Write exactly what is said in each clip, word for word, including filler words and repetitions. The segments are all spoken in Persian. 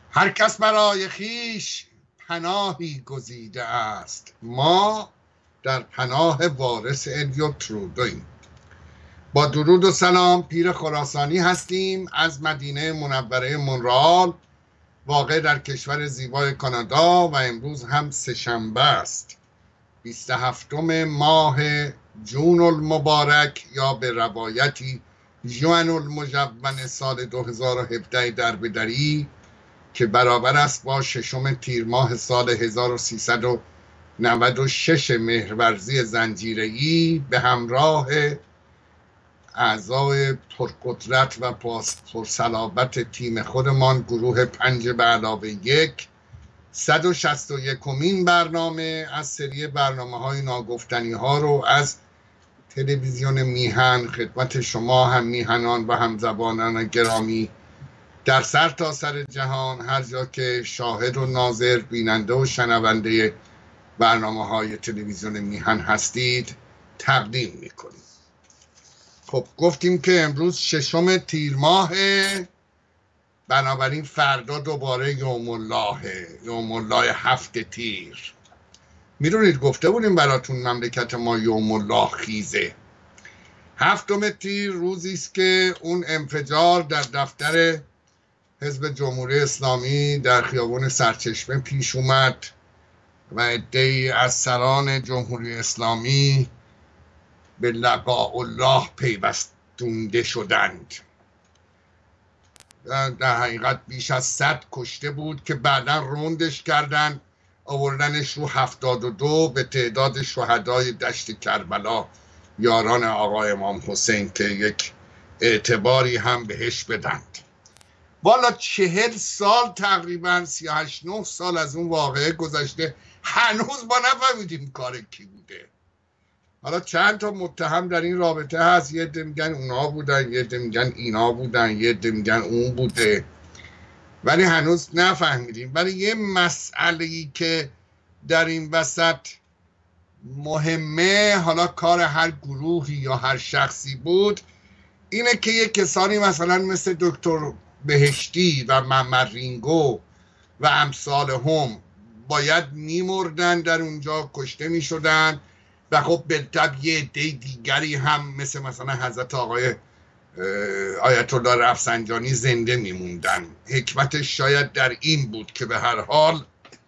هر کس برای خویش پناهی گزیده است، ما در پناه وارث الیوت ترودویم. با درود و سلام، پیر خراسانی هستیم از مدینه منوره مونرال، واقع در کشور زیبای کانادا، و امروز هم سه‌شنبه است، بیست و هفتم ماه جون المبارک، یا به روایتی ژوئن المجون، سال دو هزار و هفده در بدری، که برابر است با ششم تیر ماه سال هزار و سیصد و نود و شش مهرورزی زنجیره‌ای، به همراه اعضای پرقدرت و پرصلابت تیم خودمان، گروه پنج به علاوه یک، صد و شصت و یکمین برنامه از سری برنامه های ناگفتنی ها رو از تلویزیون میهن خدمت شما هم میهنان و همزبانان گرامی در سر تا سر جهان، هر جا که شاهد و ناظر، بیننده و شنونده برنامه های تلویزیون میهن هستید تقدیم میکنیم. خب گفتیم که امروز ششم تیر ماهه، بنابراین فردا دوباره یوم اللهه، یوم الله هفت تیر. میدونید گفته بودیم براتون مملکت ما یوم الله خیزه. هفتم تیر روزی است که اون انفجار در دفتر حزب جمهوری اسلامی در خیابان سرچشمه پیش اومد و عده‌ای از سران جمهوری اسلامی به لقاء الله پیوستونده شدند. در حقیقت بیش از صد کشته بود که بعدا روندش کردن، آوردنش رو هفتاد و دو به تعداد شهدای دشت کربلا، یاران آقا امام حسین، که یک اعتباری هم بهش بدند. والا چهل سال تقریبا، سی و هشت نه سال از اون واقعه گذشته، هنوز ما نفهمیدیم کار کی بوده. حالا چند تا متهم در این رابطه هست، یه عده میگن اونا بودن، یه عده میگن اینا بودن، یه عده میگن اون بوده، ولی هنوز نفهمیدیم. ولی یه مسئله‌ای که در این وسط مهمه، حالا کار هر گروهی یا هر شخصی بود، اینه که یه کسانی مثلا مثل دکتر بهشتی و محمد رینگو و امثال هم باید میمردن در اونجا، کشته میشدن، و خب بالطبع یه عده دیگری هم مثل مثلا حضرت آقای آیت الله رفسنجانی زنده میموندن. حکمتش شاید در این بود که به هر حال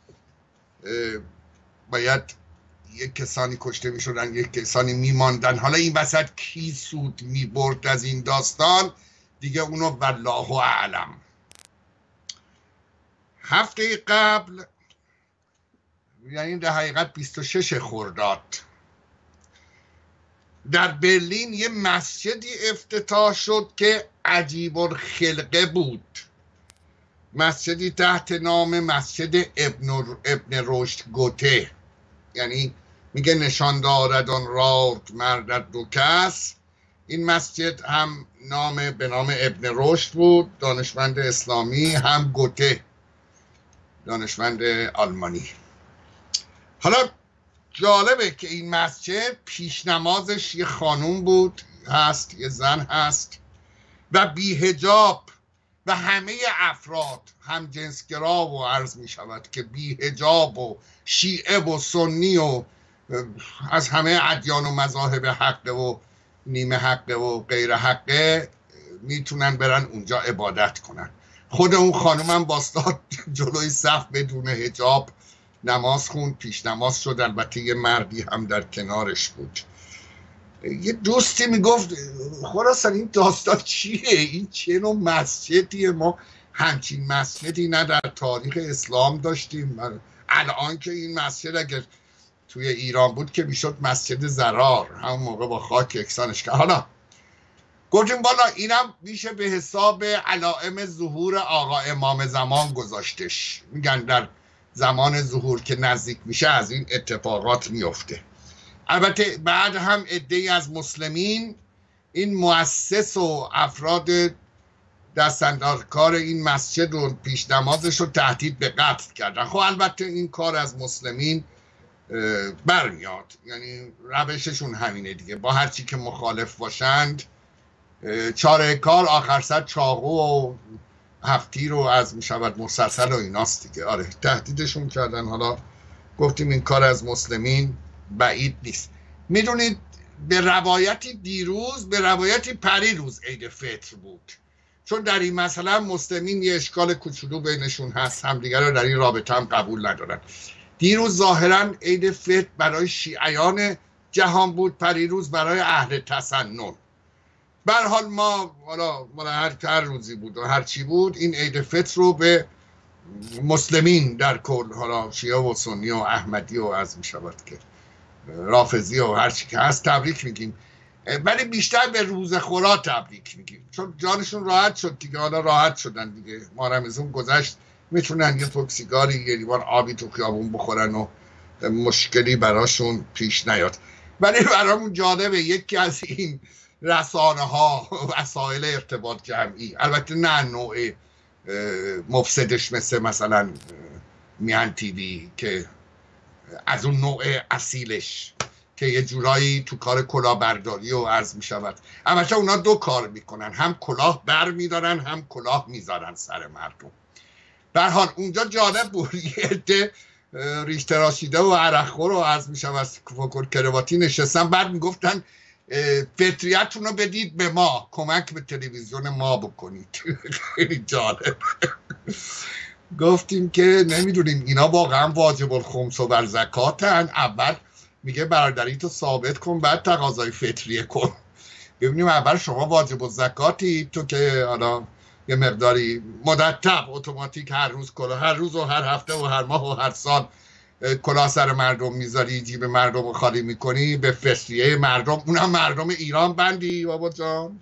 باید یک کسانی کشته میشدن، یک کسانی میماندن. حالا این وسط کی سود میبرد از این داستان دیگه، اونو والله اعلم. هفته قبل، یعنی در حقیقت بیست و شش خرداد، در برلین یه مسجدی افتتاح شد که عجیب الخلقه بود. مسجدی تحت نام مسجد ابن, ابن رشد گوته، یعنی میگه نشان دارد آن راد مرد دو کس. این مسجد هم نام به نام ابن رشد بود، دانشمند اسلامی، هم گوته، دانشمند آلمانی. حالا جالبه که این مسجد پیش نمازش یه خانوم بود، هست، یه زن هست، و بی حجاب، و همه افراد هم جنسگرا و عرض می شود که بی حجاب و شیعه و سنی و از همه ادیان و مذاهب حقه و نیمه حقه و غیر حقه میتونن برن اونجا عبادت کنن. خود اون خانوم هم باستاد جلوی صف بدون حجاب نماز خوند، پیش نماز شد، البته یه مردی هم در کنارش بود. یه دوستی میگفت خراسان این داستان چیه؟ این چه نوع مسجدیه؟ ما همچین مسجدی نه در تاریخ اسلام داشتیم. الان که این مسجد اگر توی ایران بود که میشد مسجد زرار، همون موقع با خاک یکسانش کرد. حالا گفتیم بالا اینم میشه به حساب علائم ظهور آقا امام زمان گذاشتش. میگن در زمان ظهور که نزدیک میشه از این اتفاقات میفته. البته بعد هم عده‌ای از مسلمین این مؤسس و افراد دستاندرکار این مسجد و پیش نمازش رو تهدید به قتل کردن. خب البته این کار از مسلمین برمیاد، یعنی روششون همینه دیگه، با هرچی که مخالف باشند چاره کار آخر سر چاقو و هفتیر و از می شود مسلسل و ایناست دیگه. آره تهدیدشون کردن. حالا گفتیم این کار از مسلمین بعید نیست. میدونید به روایتی دیروز به روایتی پریروز عید فطر بود، چون در این مثلا مسلمین یه اشکال کوچولو بینشون هست، همدیگر رو در این رابطه هم قبول ندارن. دیروز ظاهرا عید فطر برای شیعیان جهان بود، پریروز برای اهل تسنن. به هر حال ما حالا هر هر روزی بود و هر چی بود، این عید فطر رو به مسلمین در کل، حالا شیعه و سنی و احمدی و از می شود که رافضی و هر چی که هست تبریک میگیم، ولی بیشتر به روز خورا تبریک میگیم، چون جانشون راحت شد دیگه. حالا راحت شدن دیگه، ما رمضان گذشت، میتونن یه تک سیگاری یه لیوان آبی تو خیابون بخورن و مشکلی براشون پیش نیاد. ولی برامون جالبه یکی از این رسانه ها وسایل ارتباط جمعی، البته نه نوع مفسدش مثل مثلا میان تیوی که از اون نوع اصیلش که یه جورایی تو کار کلاهبرداری و عرض می شود. البته اونا دو کار میکنن، هم کلاه بر میدارن هم کلاه میذارن سر مردم. به هر حال اونجا جالب بود، یه عده ریش تراشیده و عرقخور و عرض می شود فکر کرواتی نشستن، بعد میگفتن فطریتون رو بدید به ما، کمک به تلویزیون ما بکنید. خیلی جالب. گفتیم که نمیدونیم اینا واقعا واجب الخمس و بر زکاتن. اول میگه برادری تو ثابت کن، بعد تقاضای فطریه کن. ببینیم اول شما واجب الزکاتی، تو که حالا یه مقداری مرتب اتوماتیک هر روز کلا هر روز و هر هفته و هر ماه و هر سال کلا سر مردم میذاری، جیب مردم رو خالی میکنی، به فطریه مردم، اونم مردم ایران بندی بابا جان.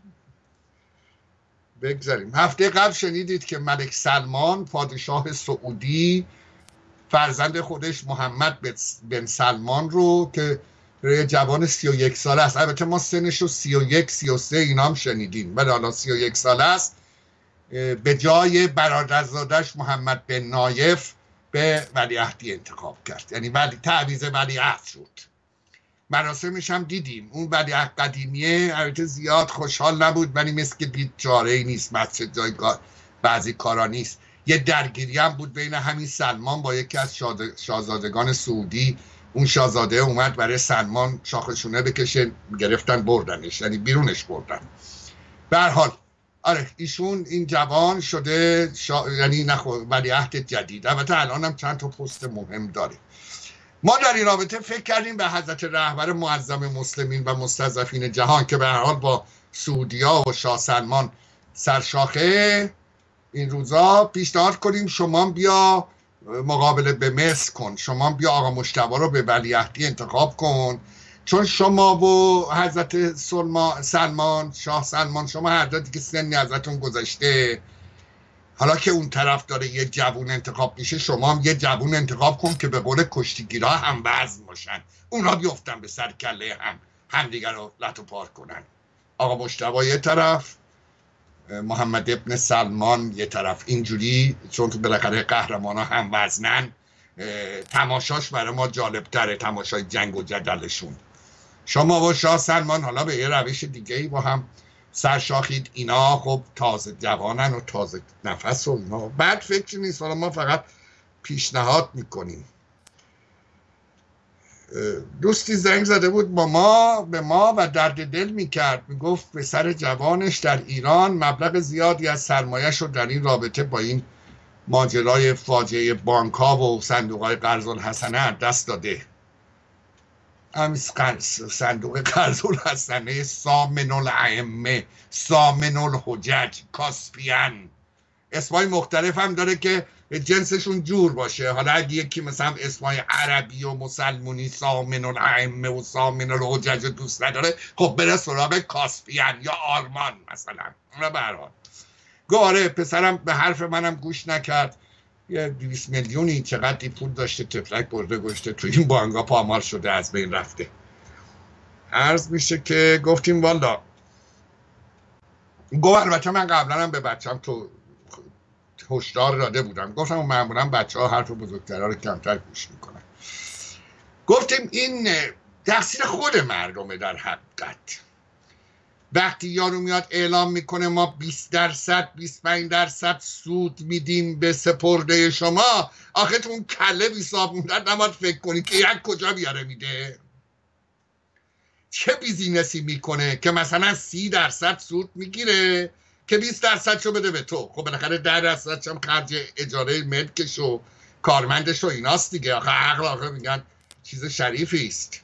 بگذاریم. هفته قبل شنیدید که ملک سلمان پادشاه سعودی فرزند خودش محمد بن سلمان رو که جوان سی و یک ساله است، البته ما سنش رو سی و یک سی و سه اینا هم شنیدیم، ولی حالا سی و یک ساله است، به جای برادرزادش محمد بن نایف به ولیعهدی انتخاب کرد، یعنی ولی تعویض ولیعهد شد. مراسمش هم دیدیم. اون ولیعهد قدیمیه البته زیاد خوشحال نبود، ولی مثل که دید چاره ای نیست، مسجد جایگاه بعضی کارا نیست. یه درگیری هم بود بین همین سلمان با یکی از شاهزادگان سعودی. اون شاهزاده اومد برای سلمان شاخشونه بکشه، گرفتن بردنش، یعنی بیرونش بردن. به هر حال آره ایشون این جوان شده شا... یعنی نخو ولیعهد جدید. البته الان هم چند تا پست مهم داره. ما در این رابطه فکر کردیم به حضرت رهبر معظم مسلمین و مستضعفین جهان که به هر حال با سعودیا و شاه سلمان سرشاخه این روزا، پیشنهاد کنیم شما بیا مقابله به مصر کن، شما بیا آقا مجتبی رو به ولیعهدی انتخاب کن، چون شما و حضرت سلمان شاه سلمان شما هر دو دیگه سنی ازتون گذشته، حالا که اون طرف داره یه جوون انتخاب میشه، شما هم یه جوون انتخاب کن که به قول کشتیگیرها هم وزن باشن، اونا بیفتن به سر کله هم هم دیگر رو لط و پار کنن. آقا مجتبی یه طرف، محمد ابن سلمان یه طرف، اینجوری چون که بالاخره قهرمانا هم وزنن، تماشاش برای ما جالب تره، تماشای جنگ و جدلشون. شما و شاه سلمان حالا به یه روش دیگه ای با هم سرشاخید، اینا خب تازه جوانن و تازه نفس و اینا، بعد فکر نیست، حالا ما فقط پیشنهاد میکنیم. دوستی زنگ زده بود با ما به ما و درد دل میکرد، میگفت به سر جوانش در ایران مبلغ زیادی از سرمایه‌اش رو در این رابطه با این ماجرای فاجعه بانک ها و صندوق های قرض الحسنه دست داده. همین صندوق قرض الحسنه سامن الائمه، سامن الحجج، کاسپیان، اسمای مختلف هم داره که جنسشون جور باشه. حالا اگه یکی مثلا اسمای عربی و مسلمونی سامن الائمه و سامن الحجج دوست نداره، خب بره سراغ کاسپیان یا آرمان مثلا. اونا به هر حال گاره پسرم به حرف منم گوش نکرد، یه دویست میلیونی چقدری پول داشته تفلک برده گشته تو این بانگا پامال شده از بین رفته. عرض میشه که گفتیم والا گفت، البته من قبلا هم به بچم تو هشدار داده بودم، گفتم معمولا بچه ها حرف بزرگترها رو کمتر گوش میکنن. گفتیم این تقصیر خود مردمه در حقیقت. وقتی یارو میاد اعلام میکنه ما بیست درصد بیست و پنج درصد سود میدیم به سپرده شما، آخه تو اون کله بیساب موندن نماد فکر کنی که یک کجا بیاره میده؟ چه بیزینسی میکنه که مثلا سی درصد سود میگیره که بیست درصد شو بده به تو؟ خب بالاخره ده درصد هم خرج اجاره ملکش و کارمندش و ایناست دیگه. آخه عقل آخه میگن چیز شریفی است.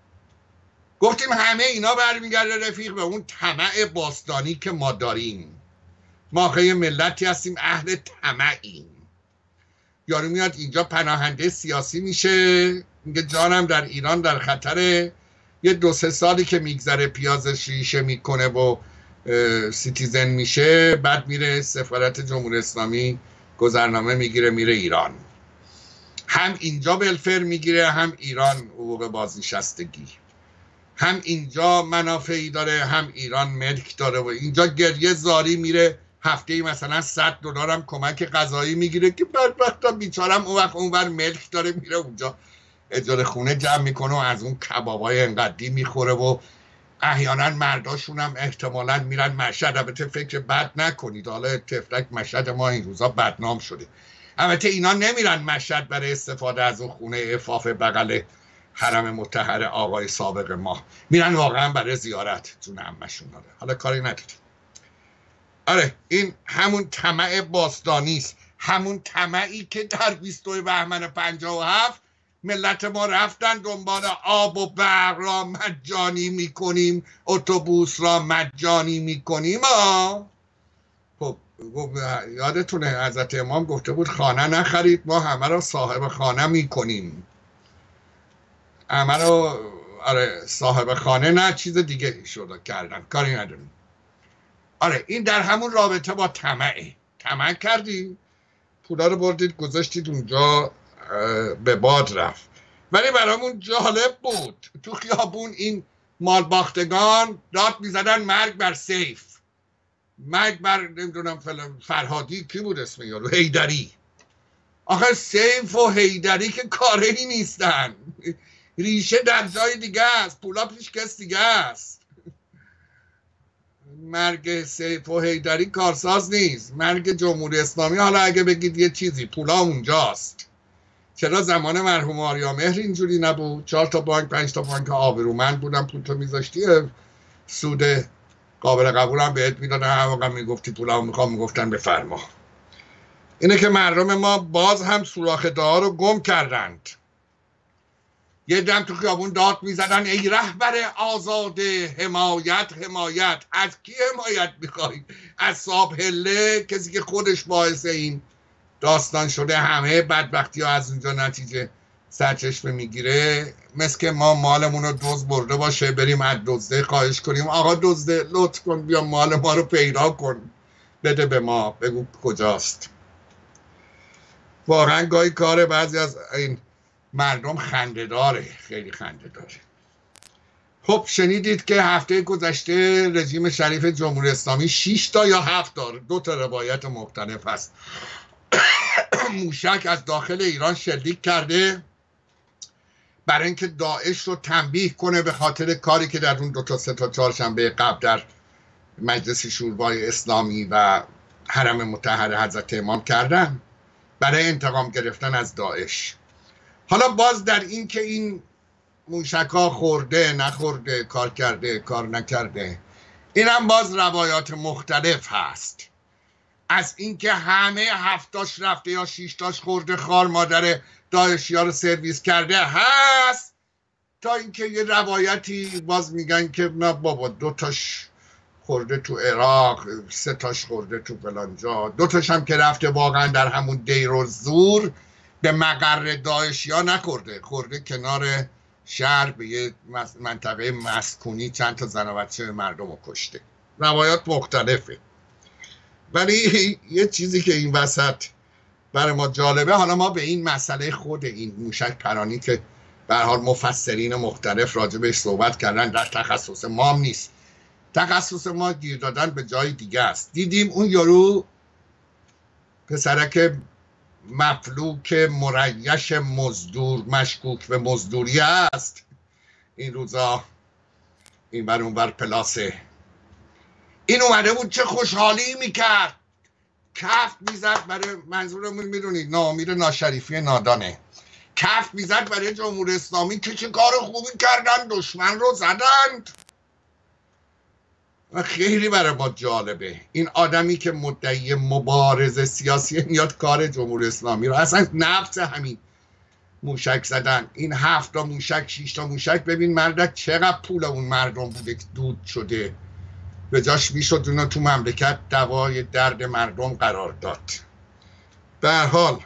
گفتیم همه اینا برمیگرده رفیق به اون طمع باستانی که ما داریم. ما آخه یه ملتی هستیم اهل طمعیم. یارو میاد اینجا پناهنده سیاسی میشه، میگه جانم در ایران در خطره، یه دو سه سالی که میگذره پیازش ریشه میکنه و سیتیزن میشه، بعد میره سفارت جمهوری اسلامی گذرنامه میگیره میره ایران. هم اینجا ولفر میگیره، هم ایران حقوق بازنشستگی، هم اینجا منافعی داره، هم ایران ملک داره و اینجا گریه زاری میره، هفته ای مثلا صد دلار هم کمک غذایی میگیره که بدبختم بیچارم اون وقت اونور ملک داره میره اونجا اجاره خونه جمع میکنه و از اون کبابای انقدی میخوره و احیانا مرداشون هم احتمالاً میرن مشهد. البته فکر بد نکنید، حالا تفلک مشهد ما این روزا بدنام شده. البته اینا نمیرن مشهد برای استفاده از اون خونه عفاف بغل حرم مطهر آقای سابق ما، میرن واقعا برای زیارت جون عمشون. داره حالا کاری نداره. آره این همون طمع باستانی است، همون طمعی که در بیستم بهمن پنجاه و هفت ملت ما رفتن دنبال آب و برق را مجانی میکنیم، اتوبوس را مجانی میکنیم. خب یادتونه حضرت امام گفته بود خانه نخرید، ما همه را صاحب خانه میکنیم. همه را آره صاحب خانه نه چیز دیگه شده کردن، کاری نداریم. آره این در همون رابطه با طمعه. طمع کردی، پولا رو بردید گذاشتید اونجا به باد رفت. ولی برامون جالب بود تو خیابون این مالباختگان داد میزدن مرگ بر سیف، مرگ بر نمیدونم فرهادی کی بود اسم یارو، حیدری. آخه سیف و حیدری که کاری نیستن، ریشه در جای دیگه است، پولا پیش کس دیگه است. مرگ سیف و حیدری کارساز نیست. مرگ جمهوری اسلامی حالا اگه بگید یه چیزی پولا اونجاست. چرا زمان مرحوم آریامهر اینجوری نبود؟ چهار تا بانک پنج تا بانک آبرومند بودن، پول تو میذاشتی سود قابل قبول هم بهت میدادن، هر موقع میگفتی پولا میخوام میگفتن بفرما. اینه که مردم ما باز هم سوراخ دعا رو گم کردند. یه دم تو خیابون داد میزدن ای رهبر آزاده حمایت حمایت. از کی حمایت میخوای؟ از صاحب هله، کسی که خودش باعث این داستان شده همه بدبختی ها از اونجا نتیجه سرچشمه میگیره. مثل که ما مالمون رو دزد برده باشه بریم از دزده خواهش کنیم آقا دزده لطف کن بیا مال ما رو پیدا کن بده به ما، بگو کجاست. واقعا گاهی کار بعضی از این مردم خنده داره، خیلی خنده داره. خب شنیدید که هفته گذشته رژیم شریف جمهوری اسلامی شش تا یا هفت تا، دو تا روایت مختلف هست، موشک از داخل ایران شلیک کرده برای اینکه داعش رو تنبیه کنه به خاطر کاری که در اون دو تا سه تا چهارشنبه قبل در مجلس شورای اسلامی و حرم مطهر حضرت امام کردن برای انتقام گرفتن از داعش. حالا باز در این که این موشک ها خورده نخورده، کار کرده کار نکرده، این هم باز روایات مختلف هست. از اینکه همه هفتاش رفته یا شیشتاش خورده خار مادر داعشی ها رو سرویس کرده هست، تا اینکه یه روایتی باز میگن که نه بابا دوتاش خورده تو عراق، سه تاش خورده تو فلانجا، دوتاش هم که رفته واقعا در همون دیر و زور به مقر داعشی ها نخورده، خورده کنار شهر به یه منطقه مسکونی چند تا زن و بچه مردم رو کشته. روایات مختلفه. ولی یه چیزی که این وسط برای ما جالبه، حالا ما به این مسئله خود این موشک پرانی که به هر حال مفسرین مختلف راجع بهش صحبت کردن، در تخصص ما هم نیست، تخصص ما گیر دادن به جای دیگه است. دیدیم اون یارو پسرک مفلوک مریش مزدور مشکوک به مزدوری است، این روزا این بر اون بر پلاس این اومده بود چه خوشحالی میکرد، کف میزد برای، منظورمون میدونید ناامیر ناشریفی نادانه، کف میزد برای جمهوری اسلامی که چه کار خوبی کردن، دشمن رو زدند. و خیلی برای ما جالبه این آدمی که مدعی مبارزه سیاسی میاد کار جمهوری اسلامی رو، اصلا نفس همین موشک زدن، این هفت تا موشک شش تا موشک، ببین مردک چقدر پول اون مردم بوده که دود شده، به جاش میشد اونا تو مملکت دوای درد مردم قرار داد. به هر حال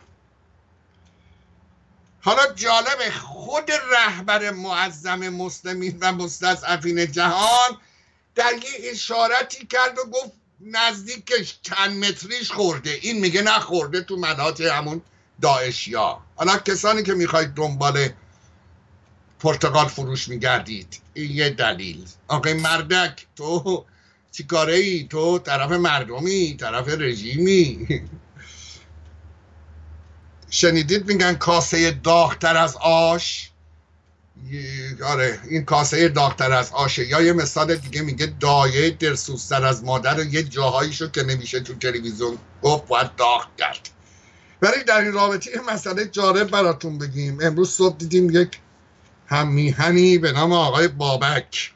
حالا جالب، خود رهبر معظم مسلمین و مستضعفین جهان در یه اشارتی کرد و گفت نزدیکش چند متریش خورده، این میگه نخورده تو مناطق همون داعشیا. حالا کسانی که میخواید دنبال پرتقال فروش میگردید، این یه دلیل. آقای مردک تو چی کاره ای؟ تو طرف مردمی، طرف رژیمی. شنیدید میگن کاسه داغ‌تر از آش؟ آره این کاسه داغ‌تر از آشه. یا یه مثال دیگه میگه دایه درسوزتر از مادر، و یه جاهاییشو که نمیشه تو تلویزیون گفت باید داغ کرد. ولی در این رابطه یه مسئله جالب براتون بگیم. امروز صبح دیدیم یک هم میهنی به نام آقای بابک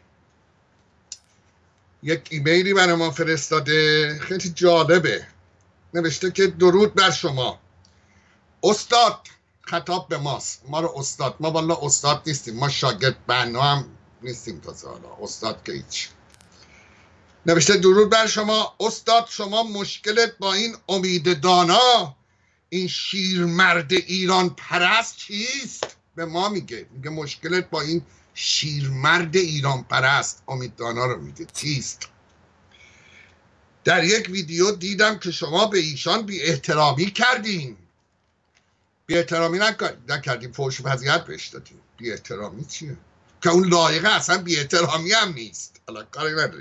یک ایمیلی برای ما فرستاده، خیلی جالبه. نوشته که درود بر شما استاد، خطاب به ماست، ما رو استاد، ما والا استاد نیستیم، ما شاگرد بنا هم نیستیم تازه، حالا استاد که هیچ. نوشته درود بر شما استاد، شما مشکلت با این امید دانا، این شیرمرد ایران پرست چیست؟ به ما میگه، میگه مشکلت با این شیرمرد ایران پرست امید دانا رو میگه چیست؟ در یک ویدیو دیدم که شما به ایشان بی احترامی کردین. بی احترامی نکردیم، فحش و فضیحت بهش دادیم. بی احترامی چیه؟ که اون لایقه اصلا بی احترامی هم نیست. حالا کاری نداریم.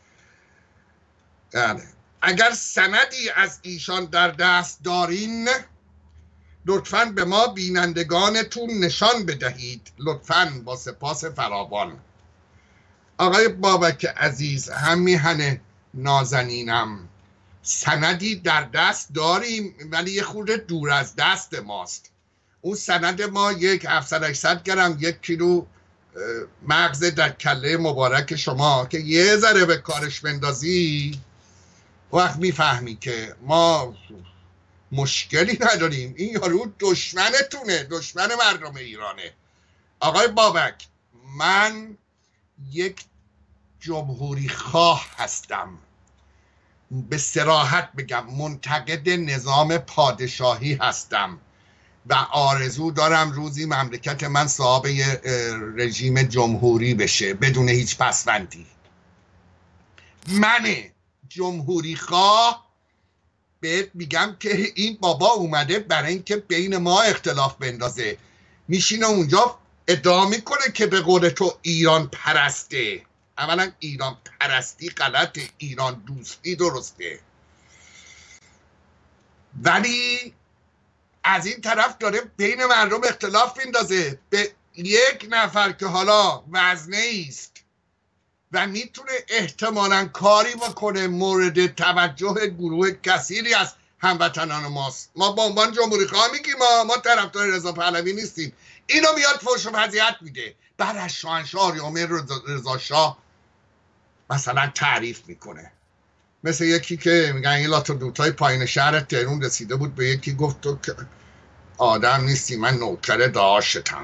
یعنی اگر سندی از ایشان در دست دارین لطفاً به ما بینندگانتون نشان بدهید، لطفاً با سپاس فراوان. آقای بابک عزیز، هم میهن نازنینم، سندی در دست داریم ولی یه خورده دور از دست ماست. اون سند ما یک هفتصد هشتصد گرم یک کیلو مغز در کله مبارک شما که یه ذره به کارش بندازی وقت میفهمی که ما مشکلی نداریم. این یارو دشمنتونه، دشمن مردم ایرانه. آقای بابک، من یک جمهوری خواه هستم، به صراحت بگم منتقد نظام پادشاهی هستم و آرزو دارم روزی مملکت من صاحب یه رژیم جمهوری بشه بدون هیچ پسوندی. من جمهوری خواه بهت میگم که این بابا اومده برای اینکه بین ما اختلاف بندازه، میشینه اونجا ادعا میکنه که به قول تو ایران پرسته. اولا ایران پرستی غلطه، ایران دوستی درسته. ولی از این طرف داره بین مردم اختلاف بندازه به یک نفر که حالا وزنه است و میتونه احتمالاً کاری بکنه مورد توجه گروه کثیری از هموطنان ماست. ما با عنوان جمهوری خواه میگیم ما ما طرفدار رضا پهلوی نیستیم. اینو میاد فحش و فضیحت میده، بعد از شاهنشاه یومر رضا شاه مثلا تعریف میکنه. مثل یکی که میگن این لاتو دوتای پایین شهر تهران رسیده بود به یکی گفت تو که آدم نیستی، من نوکر داشتم.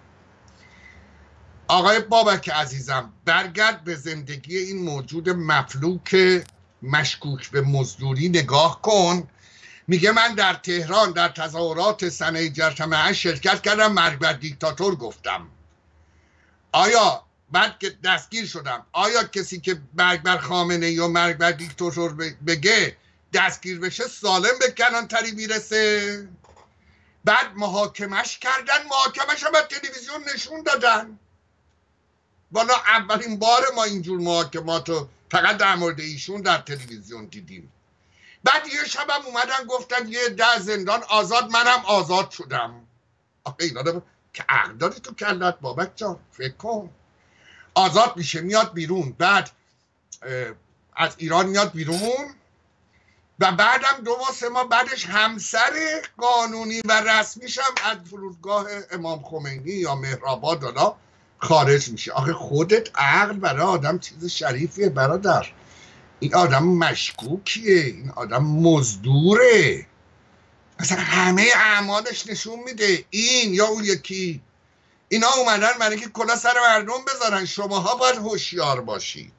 آقای بابک عزیزم، برگرد به زندگی این موجود مفلوک مشکوک به مزدوری نگاه کن. میگه من در تهران در تظاهرات سنه جرثمه شرکت کردم، مرگ بر دیکتاتور گفتم. آیا بعد که دستگیر شدم، آیا کسی که مرگ بر خامنه‌ای یا مرگ بر دیکتاتور بگه دستگیر بشه سالم به کلانتری میرسه؟ بعد محاکمش کردن، محاکمش هم به تلویزیون نشون دادن. والا اولین بار ما اینجور محاکمات رو فقط در مورد ایشون در تلویزیون دیدیم. بعد یه شب هم اومدن گفتن یه ده زندان آزاد، منم آزاد شدم. آخه اینا رو که عقل داری تو کلت بابک جان، فکر کن. آزاد میشه میاد بیرون، بعد از ایران میاد بیرون و بعدم دو ماه سه ماه بعدش همسر قانونی و رسمیش هم از فرودگاه امام خمینی یا مهرآباد حالا خارج میشه. آخه خودت عقل برای آدم چیز شریفیه برادر. این آدم مشکوکیه، این آدم مزدوره، اصلا همه اعمالش نشون میده این یا اون یکی. اینا اومدن برای اینکه کلا سر مردم بذارن. شماها باید هوشیار باشید.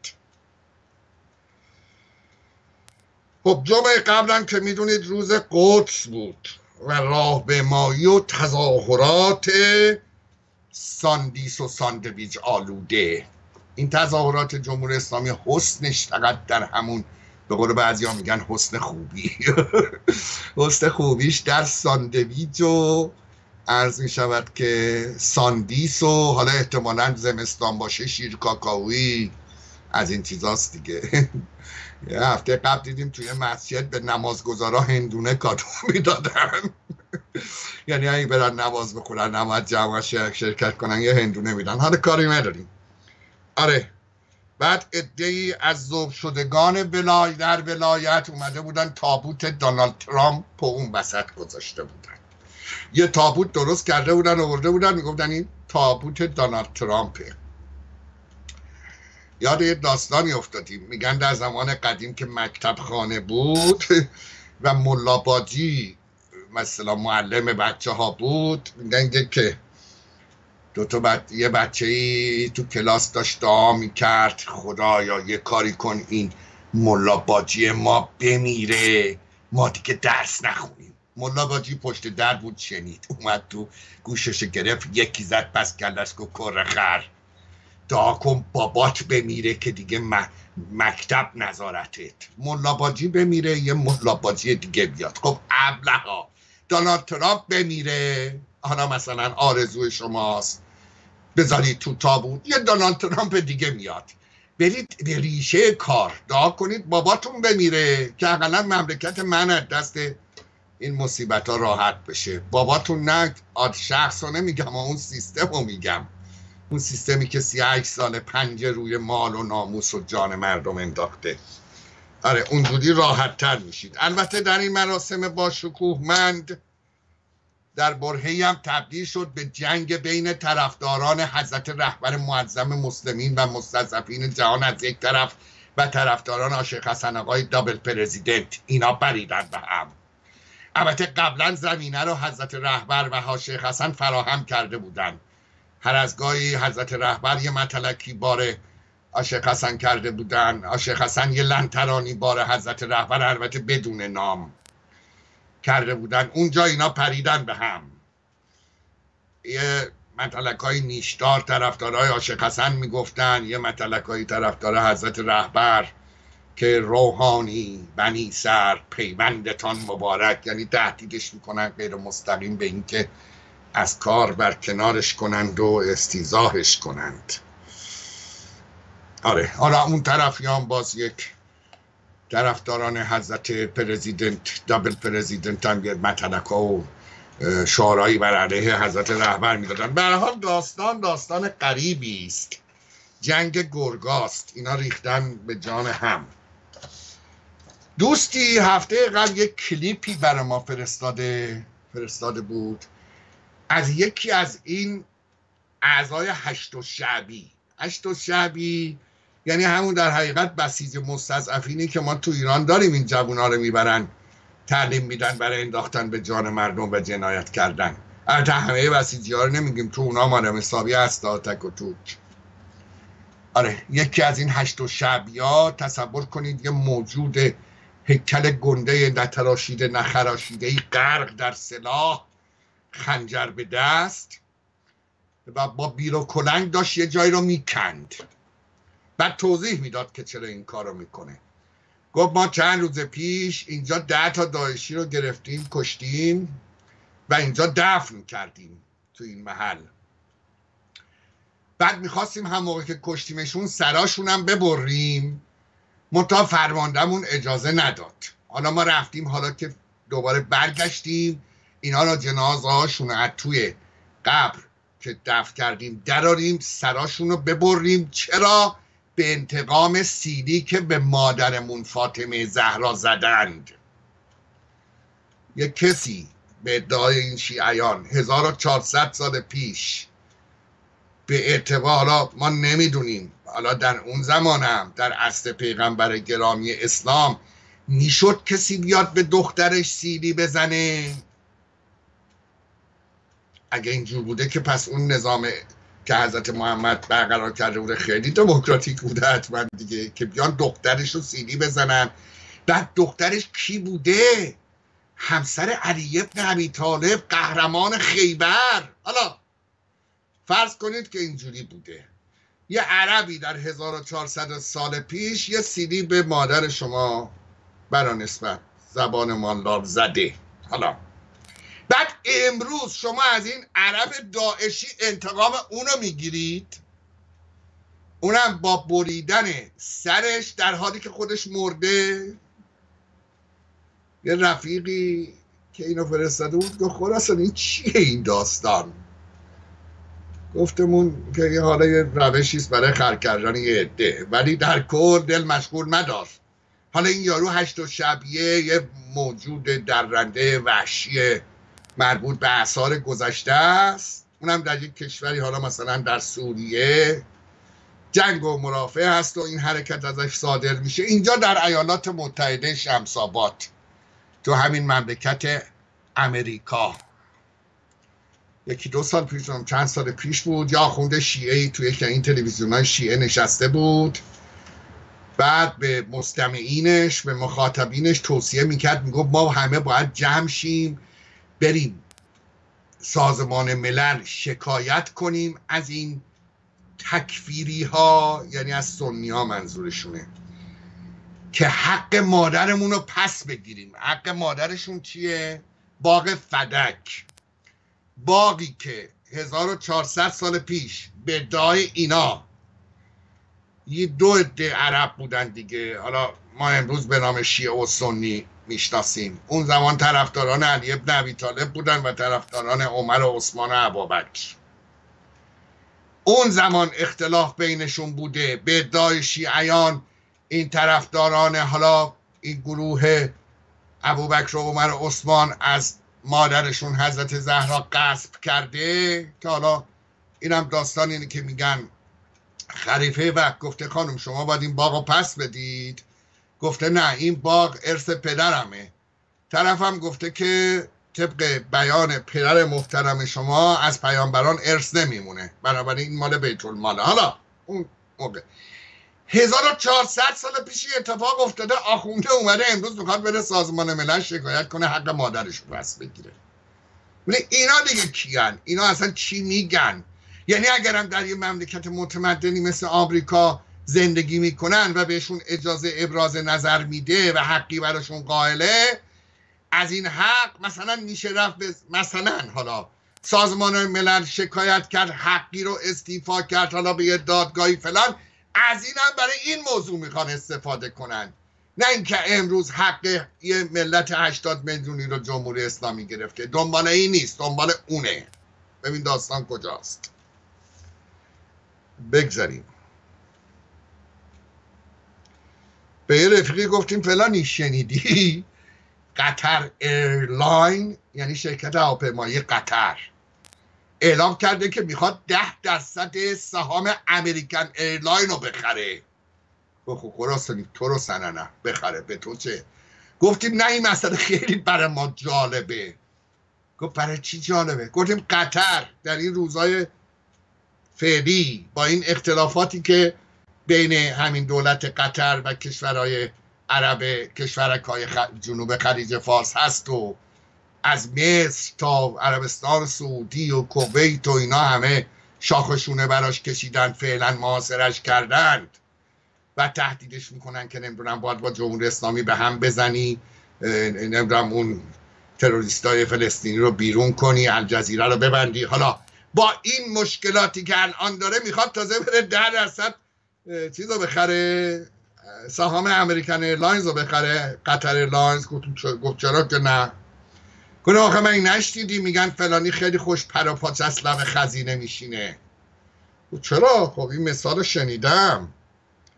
خب جمعه قبلا که میدونید روز قدس بود و راهپیمایی و تظاهرات ساندیس و ساندویچ آلوده. این تظاهرات جمهوری اسلامی حسنش فقط در همون، به قول بعضیا میگن حسن خوبی حسن خوبیش در ساندویچ و عرض میشود که ساندیس و حالا احتمالاً زمستان باشه شیر کاکائویی از این چیزاست دیگه. یه هفته قبل دیدیم توی مسجد به نمازگزارا هندونه کادو میدادن یعنی اگه برن نماز بخونن نماز جمع شرکت کنن یه هندونه میدن. حالا کاری نداریم. آره بعد عده‌ای از ذوب شدگان ولای در ولایت اومده بودن تابوت دونالد ترامپ و اون وسط گذاشته بودن. یه تابوت درست کرده بودن آورده بودن میگفتن این تابوت دونالد ترامپه. یاد یه داستانی افتادیم، میگن در زمان قدیم که مکتب خانه بود و ملاباجی مثلا معلم بچه ها بود، میگن که دو تا بچه یه بچه ای تو کلاس داشت دعا میکرد خدایا یه کاری کن این ملاباجی ما بمیره ما دیگه درس نخونیم. ملاباجی پشت در بود شنید، اومد تو گوشش گرفت یکی زد پس کلش گفت کره خر دعا کن بابات بمیره که دیگه م... مکتب نظارتت. ملاباجی بمیره یه ملاباجی دیگه بیاد. خب ابله‌ها دونالد ترامپ بمیره، حالا مثلا آرزوی شماست بذارید تو تابوت یه دونالد ترامپ دیگه میاد. برید به ریشه کار دعا کنید باباتون بمیره که اقلا مملکت من از دست این مصیبت ها راحت بشه. باباتون نه آد شخص رو نمیگم اون سیستم رو میگم، اون سیستمی که سی و هشت سال پنجه روی مال و ناموس و جان مردم انداخته. آره اونجوری راحت تر میشید. البته در این مراسم با شکوهمند در برهه‌ای هم تبدیل شد به جنگ بین طرفداران حضرت رهبر معظم مسلمین و مستضعفین جهان از یک طرف و طرفداران عاشق حسن آقای دابل پرزیدنت. اینا پریدن به هم. البته قبلا زمینه رو حضرت رهبر و عاشق حسن فراهم کرده بودن. هر از گاهی حضرت رهبر یه متلکی بار عاشق حسن کرده بودن، عاشق حسن یه لنترانی بار حضرت رهبر البته بدون نام کرده بودن. اونجا اینا پریدن به هم. یه متلکای نیشدار طرفدارای عاشق حسن میگفتن، یه متلکای طرفدار حضرت رهبر که روحانی بنی سر پیوندتان مبارک، یعنی تهدیدش میکنن غیر مستقیم به اینکه از کار برکنارش کنند و استیزاهش کنند. آره حالا اون طرفی هم باز یک طرفداران حضرت پرزیدنت دابل پرزیدنت هم یه متلکا و شعارهایی بر علیه حضرت رهبر میدادن. به هر حال داستان داستان غریبی است، جنگ گرگاست، اینا ریختن به جان هم. دوستی هفته قبل یک کلیپی برای ما فرستاده فرستاده بود از یکی از این اعضای هشت الشعبی. هشت الشعبی یعنی همون در حقیقت بسیج مستضعفینی که ما تو ایران داریم، این جوونا رو میبرن تعلیم میدن برای انداختن به جان مردم و جنایت کردن. البته همه بسیجی ها رو نمیگیم، تو اونا مانم حسابی هست تک و توک. آره یکی از این هشت الشعبی ها تصور کنید یه موجود هیکل گنده نتراشیده نخراشیده ای غرق در سلاح، خنجر به دست و با بیر و کلنگ داشت یه جایی رو میکند. بعد توضیح میداد که چرا این کار رو میکنه. گفت ما چند روز پیش اینجا ده تا داعشی رو گرفتیم کشتیم و اینجا دفن کردیم تو این محل. بعد میخواستیم هم موقع که کشتیمشون سراشون هم ببریم، منتها فرماندهمون اجازه نداد. حالا ما رفتیم، حالا که دوباره برگشتیم اینا رو جنازه هاشون از توی قبر که دفن کردیم دراریم، سراشون رو ببریم. چرا؟ به انتقام سیلی که به مادرمون فاطمه زهرا زدند. یک کسی به ادعای این شیعیان هزار و چهارصد سال پیش به اعتبار، ما نمیدونیم حالا در اون زمانم در عصر پیغمبر گرامی اسلام میشد کسی بیاد به دخترش سیلی بزنه؟ اگه اینجور بوده که پس اون نظام که حضرت محمد برقرار کرده بوده خیلی دموکراتیک بوده حتما دیگه، که بیان دخترش رو سیلی بزنن. بعد دخترش کی بوده؟ همسر علی ابن ابی طالب، قهرمان خیبر. حالا فرض کنید که اینجوری بوده، یه عربی در هزار و چهارصد سال پیش یه سیلی به مادر شما برا نسبت زبان مالدار زده. حالا بعد امروز شما از این عرب داعشی انتقام اونو میگیرید، اونم با بریدن سرش در حالی که خودش مرده. یه رفیقی که اینو فرستاده بود گفت خلاصا این چیه این داستان؟ گفتمون که یه حالا یه روشیست برای خر کردن یه عده، ولی در کل دل مشغول مدار. حالا این یارو هشت و شبیه یه موجود درنده وحشی مربوط به آثار گذشته است، اونم در یک کشوری حالا مثلا در سوریه جنگ و مرافع هست و این حرکت ازش صادر میشه. اینجا در ایالات متحده شمس‌آباد تو همین مملکت امریکا یکی دو سال پیش، چند سال پیش بود، یا آخونده شیعه‌ای توی یکی این تلویزیون‌های شیعه نشسته بود، بعد به مستمعینش به مخاطبینش توصیه میکرد، میگفت ما همه باید جمع شیم بریم سازمان ملل شکایت کنیم از این تکفیری ها، یعنی از سنی ها منظورشونه، که حق مادرمون رو پس بگیریم. حق مادرشون چیه؟ باغ فدک، باقی که هزار و چهارصد سال پیش به ادعای اینا یه دو عده عرب بودن دیگه، حالا ما امروز به نام شیعه و سنی میشناسیم، اون زمان طرفداران علی ابن ابی طالب بودن و طرفداران عمر و عثمان و ابوبکر. اون زمان اختلاف بینشون بوده. به ادعای شیعیان این طرفداران حالا این گروه ابوبکر و عمر و عثمان از مادرشون حضرت زهرا غصب کرده، که حالا اینم داستان اینه که میگن خلیفه وقت گفته خانم شما باید این باغ رو پس بدید، گفته نه این باغ ارث پدرمه. طرفم گفته که طبق بیان پدر محترم شما از پیامبران ارث نمیمونه، بنابراین این مال بیت الماله. حالا اون موقع هزار و چهارصد سال پیش اتفاق افتاده، آخونده اومده امروز میخواد بره سازمان ملل شکایت کنه حق مادرش رو پس بگیره. اینا دیگه کیان؟ اینا اصلا چی میگن؟ یعنی اگرم در یه مملکت متمدنی مثل آمریکا زندگی میکنن و بهشون اجازه ابراز نظر میده و حقی براشون قائله، از این حق مثلا میشه رفت به مثلا حالا سازمان ملل شکایت کرد، حقی رو استیفا کرد، حالا به یه دادگاهی فلان، از این هم برای این موضوع میخوان استفاده کنن، نه اینکه امروز حق یه ملت هشتاد میلیونی رو جمهوری اسلامی گرفته. دنبال این نیست، دنبال اونه. ببین داستان کجاست. بگذاریم. به یه رفیقی گفتیم فلانی شنیدی؟ قطر ایرلاین، یعنی شرکت هواپیمایی قطر، اعلام کرده که میخواد ده درصد سهام امریکن ایرلاین رو بخره. خب خراسانی تو رو سننه بخره، به تو چه؟ گفتیم نه این مسئله خیلی برای ما جالبه. گفت برای چی جالبه؟ گفتیم قطر در این روزهای فعلی با این اختلافاتی که بین همین دولت قطر و کشورهای عرب، کشورهای جنوب خلیج فارس هست و از مصر تا عربستان سعودی و کویت و اینا همه شاخشونه براش کشیدن، فعلا محاصرش کردند و تهدیدش میکنن که نمیدونم باید با جمهوری اسلامی به هم بزنی، نمیدونم اون تروریستای فلسطینی رو بیرون کنی، الجزیره رو ببندی. حالا با این مشکلاتی که الان داره میخواد تازه بره ده درصد چیز رو بخره، سهام امریکن ایرلاینز رو بخره، قطر ایرلاینز. گفت چرا که نه؟ کنه آخه من نشنیدی میگن فلانی خیلی خوش پر و پاچ از لب خزینه میشینه؟ چرا؟ خب این مثال رو شنیدم.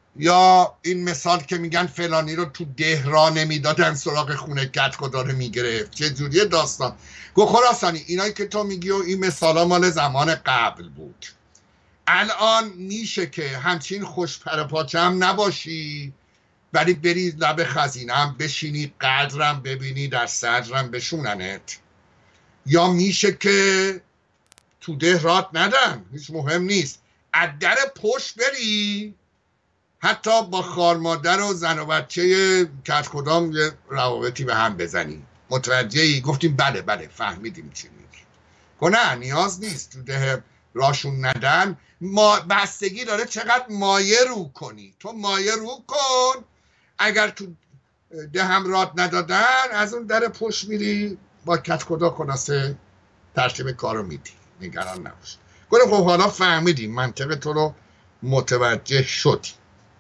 یا این مثال که میگن فلانی رو تو ده را نمیدادن سراغ خونه کت خدا رو میگرفت، چه جوریه داستان؟ گو خراسانی اینایی که تو میگی و این مثالا مال زمان قبل بود. الان میشه که همچین خوش پرپاچه هم نباشی ولی بری لب خزینه هم بشینی، قدرم ببینی در صدرم بشوننت، یا میشه که تو ده رات ندن، هیچ مهم نیست، از در پشت بری حتی با خار مادر و زن و بچه کت خدام یه روابطی به هم بزنی. متوجهی؟ گفتیم بله بله فهمیدیم چی میگی. نه نیاز نیست تو ده راشون ندن، ما بستگی داره چقدر مایه رو کنی. تو مایه رو کن، اگر تو ده هم رات ندادن از اون در پشت میری با کت خدا خلاصه ترتیب کارو میدی، نگران نباش. گفتم خب حالا فهمیدیم، منطق تو رو متوجه شدیم.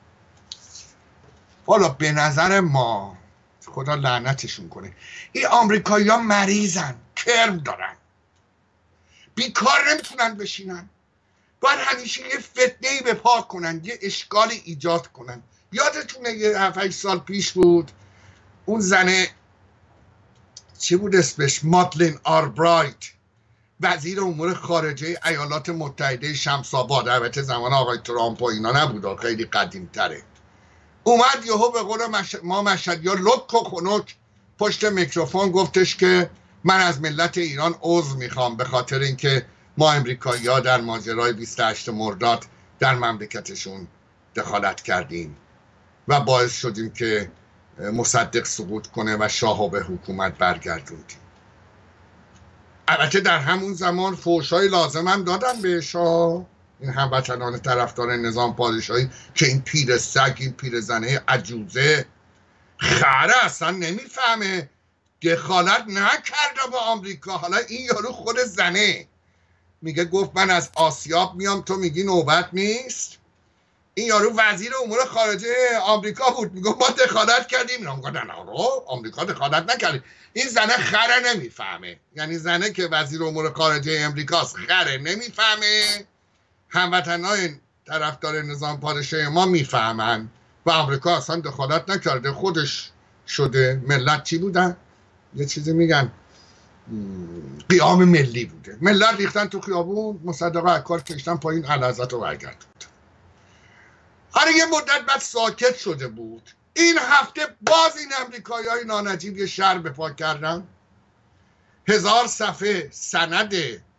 حالا به نظر ما خدا لعنتشون کنه این آمریکایی ها مریضن، کرم دارن، بیکار نمیتونن بشینن، باید همیشه یه فتنهی به پا کنن، یه اشکالی ایجاد کنن. یادتونه یه هفت سال پیش بود اون زنه چی بود اسمش، مادلین آربرایت، وزیر امور خارجه ایالات متحده شمس‌آباد، البته زمان آقای ترامپ و اینا نبود، خیلی قدیم تره، اومد یهو به قول مش... ما مشهدی ها لک و خنک پشت میکروفون گفتش که من از ملت ایران عذر میخوام به خاطر اینکه ما امریکایی ها در ماجرای بیست و هشتم مرداد در مملکتشون دخالت کردیم و باعث شدیم که مصدق سقوط کنه و شاهو به حکومت برگردوندیم. البته در همون زمان فحش‌های لازم هم دادن بهش ها، این هموطنان طرفدار نظام پادشاهی که این پیر سگ، این پیر زنه عجوزه خره اصلا نمیفهمه، دخالت نکرده با آمریکا. حالا این یارو خود زنه میگه گفت من از آسیاب میام، تو میگی نوبت نیست. این یارو وزیر امور خارجه آمریکا بود، میگه ما دخالت کردیم، اینا میگن نه آمریکا دخالت نکردیم. این زنه خره نمیفهمه، یعنی زنه که وزیر امور خارجه امریکاست خره نمیفهمه، هموطنای طرفدار نظام پادشاهی ما میفهمن و آمریکا اصلا دخالت نکرده، خودش شده. ملت چی بودن؟ یه چیزی میگن قیام ملی بوده، ملت ریختن تو خیابون، مصدق اکار کشتن پایین، اعلیحضرت رو برگردوند. آره یه مدت بعد ساکت شده بود. این هفته باز این امریکایی های نانجیب یه شر به پا کردن، هزار صفحه سند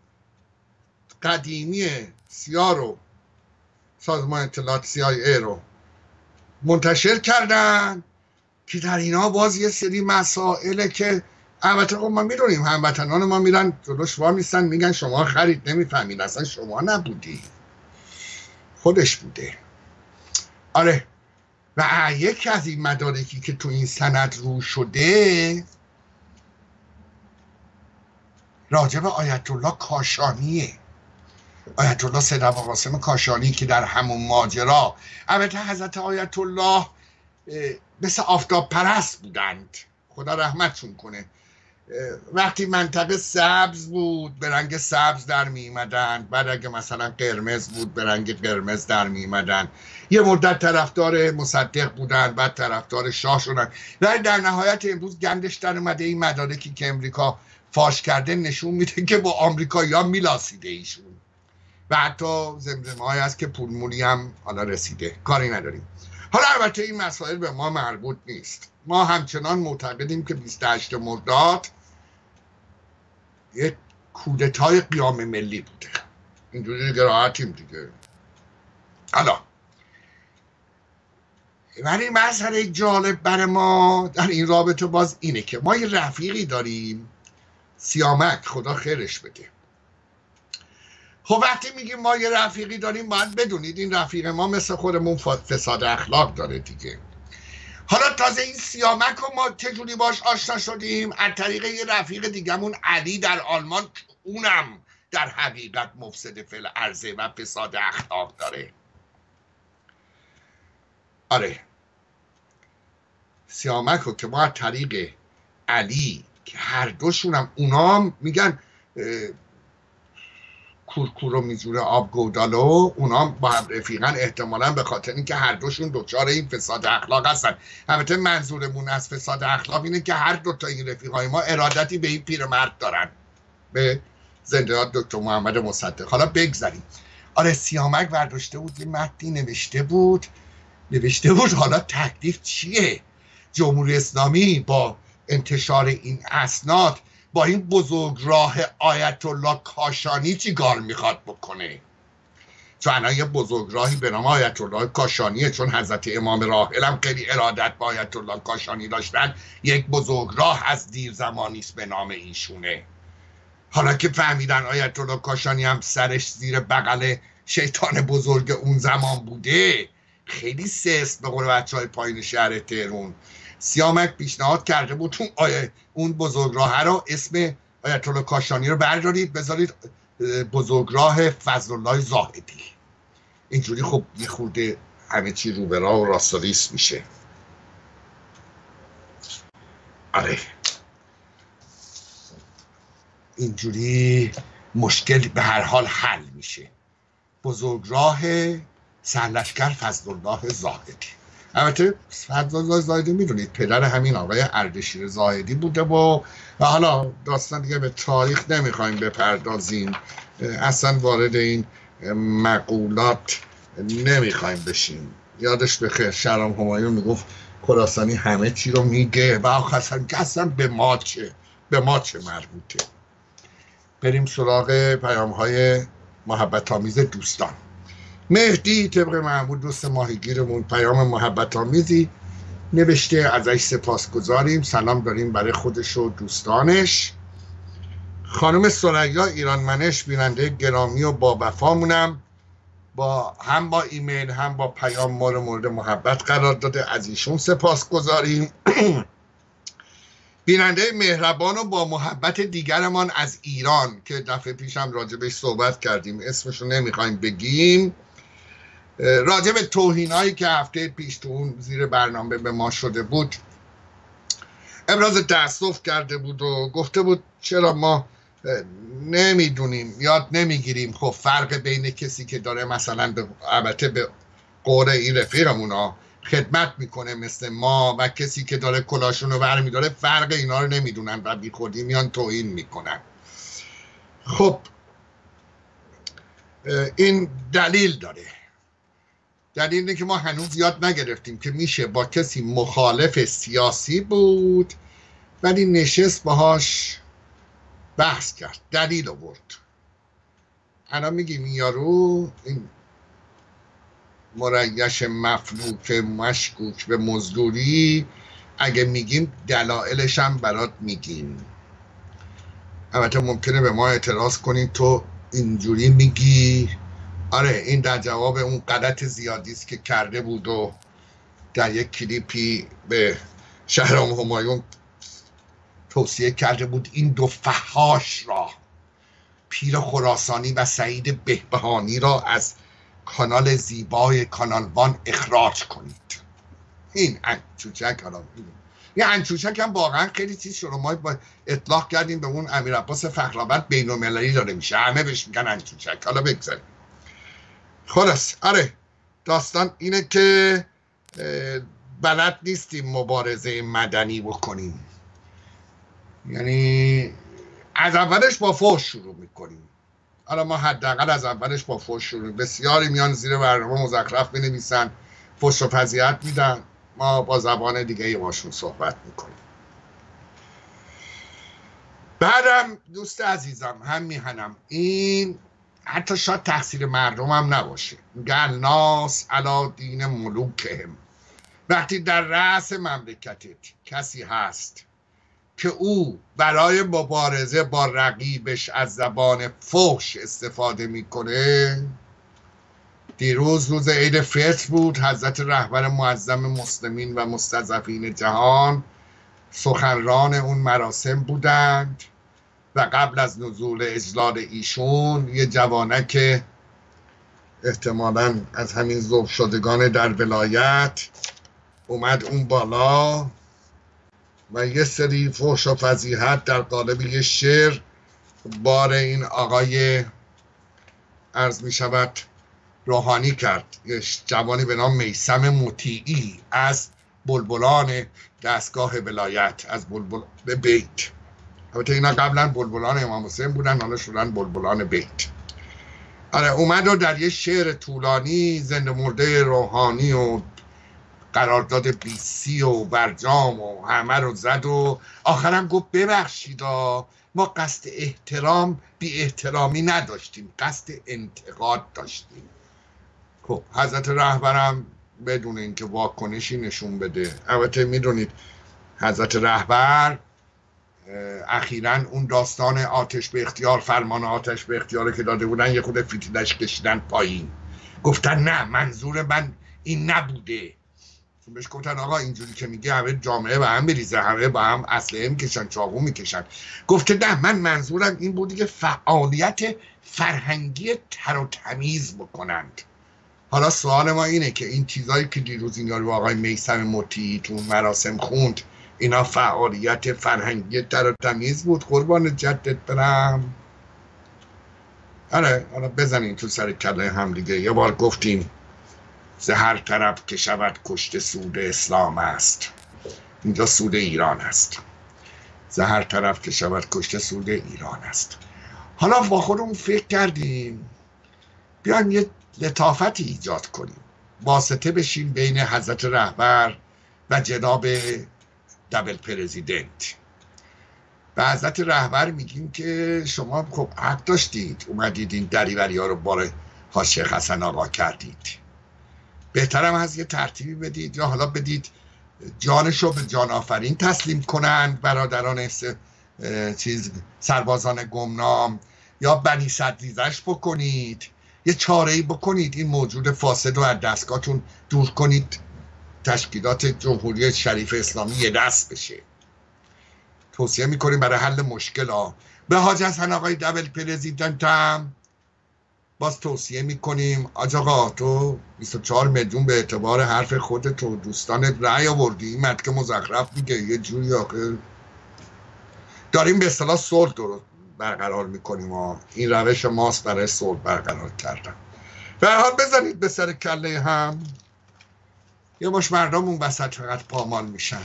قدیمی سیا رو، سازمان اطلاعات سی آی ای رو منتشر کردن که در اینا باز یه سری مسائله که البته خب ما میدونیم هموطنان ما میرن جلوش وا میستن میگن شما خرید نمیفهمین، اصلا شما نبودی، خودش بوده. آره و یکی از این مدارکی که تو این سند رو شده راجب آیت الله کاشانیه، آیت الله سید ابوالقاسم کاشانی که در همون ماجرا، البته حضرت آیت الله مثل آفتاب پرست بودند، خدا رحمتشون کنه، وقتی منطقه سبز بود به رنگ سبز در می ایمدن، بعد اگه مثلا قرمز بود به رنگ قرمز در می ایمدن، یه مدت طرفدار مصدق بودن بعد طرفدار شاه شدن، ولی در نهایت امروز گندش در اومده این مدارکی که امریکا فاش کرده نشون میده که با آمریکایی‌ها میلاسیده ایشون و حتی زمزمه های هست که پولمولی هم حالا رسیده، کاری نداریم. حالا البته این مسائل به ما مربوط نیست، ما همچنان معتقدیم که بیست و هشتم مرداد یک کودتای قیام ملی بوده، اینجوری دیگه راحتیم دیگه. حالا ولی مسئله جالب برای ما در این رابطه باز اینه که ما یه رفیقی داریم سیامک، خدا خیرش بده. خب وقتی میگیم ما یه رفیقی داریم باید بدونید این رفیق ما مثل خودمون فساد اخلاق داره دیگه. حالا تازه این سیامک رو ما چجوری باش آشنا شدیم؟ از طریق یه رفیق دیگمون علی در آلمان، اونم در حقیقت مفسد فعل عرضه و فساد اخلاق داره. آره سیامک رو که ما از طریق علی که هر دوشون هم اونا هم میگن کورکور و میجور آب گودالو، اونا با هم رفیقن، احتمالاً به خاطر اینکه هر دوشون دچار این فساد اخلاق هستن. البته منظورمون از فساد اخلاق اینه که هر دو تا این رفیقای ما ارادتی به این پیرمرد دارن، به زنده یاد دکتر محمد مصدق. حالا بگذاریم. آره سیامک برداشته بود یه متنی نوشته بود نوشته بود حالا تکلیف چیه؟ جمهوری اسلامی با انتشار این اسناد با این بزرگراه آیت الله کاشانی چی کار میخواد بکنه؟ چون الان یه بزرگراهی به نام آیت الله کاشانیه، چون حضرت امام راحل هم خیلی ارادت با آیت الله کاشانی داشتن. یک بزرگراه از دیر زمانی است به نام ایشونه. حالا که فهمیدن آیت الله کاشانی هم سرش زیر بغل شیطان بزرگ اون زمان بوده، خیلی سست به قول بچه های پایین شهر تهران. سیامک پیشنهاد کرده بود اون, آیه اون بزرگراه رو اسم آیت الله کاشانی رو بردارید بذارید بزرگراه فضل الله زاهدی. اینجوری خب یه خورده همه چی رو به راه و راستاریس میشه. آره اینجوری مشکل به هر حال حل میشه. بزرگراه سرلشکر فضل الله زاهدی. البته فضل الله زاهدی میدونید پدر همین آقای اردشیر زاهدی بوده و حالا داستان دیگه به تاریخ نمیخوایم بپردازیم، اصلا وارد این مقولات نمیخوایم بشیم. یادش بخیر شهرام همایون میگفت خراسانی همه چی رو میگه و آخرسن اصلا به ما چه به ما چه مربوطه. بریم سراغ پیام های محبت آمیز دوستان. مهدی طبق معمول دوست ماهیگیرمون پیام محبت آمیزی نوشته، ازش سپاسگزاریم، سلام داریم برای خودش و دوستانش. خانم سریا ایرانمنش بیننده گرامی و با وفامونم، با هم با ایمیل هم با پیام ما رو مورد محبت قرار داده، از ایشون سپاسگزاریم. بیننده مهربان و با محبت دیگرمان از ایران که دفعه پیشم راجبش صحبت کردیم، اسمشو نمیخوایم بگیم، راجب توهینایی که هفته پیش تو اون زیر برنامه به ما شده بود ابراز تأسف کرده بود و گفته بود چرا ما نمیدونیم یاد نمیگیریم خب فرق بین کسی که داره مثلا به البته به قول این رفیقمونا خدمت میکنه مثل ما و کسی که داره کلاشونو برمیداره فرق اینا رو نمیدونن و بی خودی میان توهین میکنن. خب این دلیل داره. دلیل اینه که ما هنوز یاد نگرفتیم که میشه با کسی مخالف سیاسی بود ولی نشست باهاش بحث کرد، دلیل آورد. الان میگیم این یارو این مریش مفلوک مشکوک به مزدوری، اگه میگیم دلایلش هم برات میگیم. البته ممکنه به ما اعتراض کنید تو اینجوری میگی. آره این در جواب اون غلط زیادی است که کرده بود و در یک کلیپی به شهرام همایون توصیه کرده بود این دو فحاش را، پیر خراسانی و سعید بهبهانی را، از کانال زیبای کانال وان اخراج کنید. این انچوچک حالا یه انچوچک هم واقعا خیلی چیز شروع ما با اطلاق کردیم به اون امیر عباس فخرآورد بین‌المللی داره میشه، همه بهش میگن انچوچک. حالا بگذاریم. خلاص آره داستان اینه که بلد نیستیم مبارزه مدنی بکنیم، یعنی از اولش با فحش شروع میکنیم. حالا ما حداقل از اولش با فحش شروع، بسیاری میان زیر برنامه مزخرف بنویسن، فحش و فضیحت میدن، ما با زبان دیگه ای باشون صحبت میکنیم. بعدم دوست عزیزم هم میهنم این حتی شاید تقصیر مردم هم نباشه، میگن ناس علا دین ملوکهم. وقتی در رأس مملکتت کسی هست که او برای مبارزه با رقیبش از زبان فحش استفاده میکنه. دیروز روز عید فطر بود، حضرت رهبر معظم مسلمین و مستضعفین جهان سخنران اون مراسم بودند و قبل از نزول اجلال ایشون یه جوانک احتمالاً از همین ذوب شدگان در ولایت اومد اون بالا و یه سری فحش و فضیحت در قالب یه شعر بار این آقای عرض می شود روحانی کرد. جوانی به نام میثم مطیعی از بلبلان دستگاه ولایت، از بلبل به بیت. البته اینا قبلا بلبلان امام حسین بودن، حالا شدن بلبلان بیت. آره اومد و در یه شعر طولانی زنده مرده روحانی و قرارداد بیسی و برجام و همه رو زد و آخرم گفت ببخشید ما قصد احترام بی احترامی نداشتیم، قصد انتقاد داشتیم. خب حضرت رهبرم بدون اینکه واکنشی نشون بده، البته میدونید حضرت رهبر اخیراً اون داستان آتش به اختیار، فرمان آتش به اختیار که داده بودن یه خود فیتیلش کشیدن پایین، گفتن نه منظور من این نبوده. بهش گفتن آقا اینجوری که میگه همه جامعه با هم بریزه، همه با هم اسلحه میکشن، چاقو میکشن. گفته نه من منظورم این بودی که فعالیت فرهنگی تر و تمیز بکنند. حالا سوال ما اینه که این چیزایی که دیروز اینا رو آقای میثم مطیعی تو مراسم خوند، اینا فعالیت فرهنگی تر و تمیز بود؟ قربان جدت برم. آره حالا بزنین تو سر کله هم دیگه. یه بار گفتیم ز هر طرف که شود کشته سود اسلام است، اینجا سود ایران است. ز هر طرف که شود کشته سود ایران است. حالا با خودمون فکر کردیم بیایم یه لطافتی ایجاد کنیم، واسطه بشیم بین حضرت رهبر و جناب دبل پرزیدنت. به حضرت رهبر میگیم که شما خب حق داشتید اومدید این دریوری ها رو بار حاشیه حسن آقا کردید، بهترم از یه ترتیبی بدید، یا حالا بدید جانشو به جان آفرین تسلیم کنند برادران چیز سربازان گمنام، یا بنی صدریزش بکنید، یه چاره‌ای بکنید این موجود فاسد رو از دستگاهتون دور کنید، تشکیلات جمهوری شریف اسلامی یه دست بشه. توصیه میکنیم برای حل مشکل ها. به حاج حسن آقای دبل پرزیدنت هم باز توصیه میکنیم آج آقا تو بیست و چهار میلیون به اعتبار حرف خودت و دوستانت رأی آوردی، این متک مزخرف میگه یه جوری آخه داریم به اصطلاح صلح درست برقرار میکنیم و این روش ماست برای صلح برقرار کردن. به هر حال بزنید به سر کله هم. یه باش مردم اون وسط فقط پامال میشن.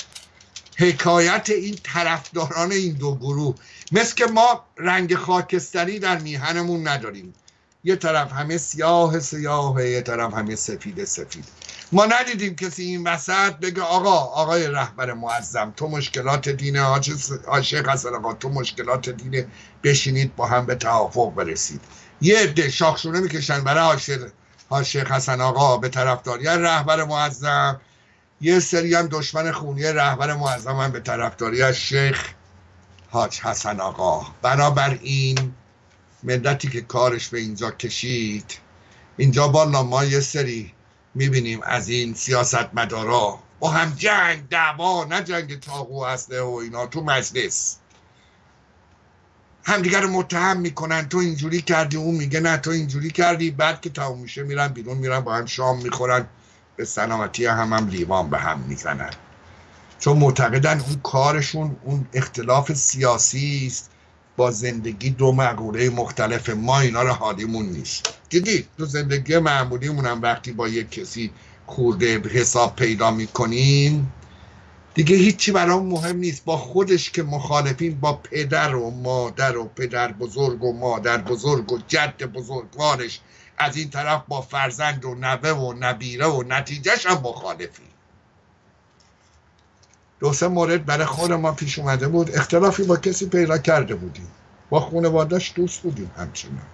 حکایت این طرفداران این دو گروه مثل که ما رنگ خاکستری در میهنمون نداریم، یه طرف همه سیاه سیاه، یه طرف همه سفید سفید. ما ندیدیم کسی این وسط بگه آقا آقای رهبر معظم تو مشکلات دینه، شیخ حسن آقا تو مشکلات دینه، بشینید با هم به توافق برسید. یه عده شاخشونه میکشن برای شیخ حسن آقا به طرفداری رهبر معظم، یه سری هم دشمن خونی رهبر معظم هم به طرفداری از شیخ حاج حسن آقا. بنابراین ملتی که کارش به اینجا کشید، اینجا بالا ما یه سری میبینیم از این سیاستمدارا با هم جنگ دعوا، نه جنگ چاقو اسلحه و اینا، تو مجلس همدیگر رو متهم میکنن تو اینجوری کردی، اون میگه نه تو اینجوری کردی، بعد که تموم میشه میرن بیرون، میرن با هم شام میخورن، به سلامتی هم هم لیوان به هم میزنن، چون معتقدن اون کارشون اون اختلاف سیاسی است با زندگی دو مقوله مختلف. ما اینا رو حالیمون نیست. دیدی تو زندگی معمولیمون هم وقتی با یک کسی خورده حساب پیدا میکنیم دیگه هیچی برام مهم نیست، با خودش که مخالفین، با پدر و مادر و پدر بزرگ و مادر بزرگ و جد بزرگوارش، از این طرف با فرزند و نوه و نبیره و نتیجهش هم مخالفی. دو سه مورد برای خود ما پیش اومده بود، اختلافی با کسی پیدا کرده بودیم، با خانواده‌اش دوست بودیم همچنان،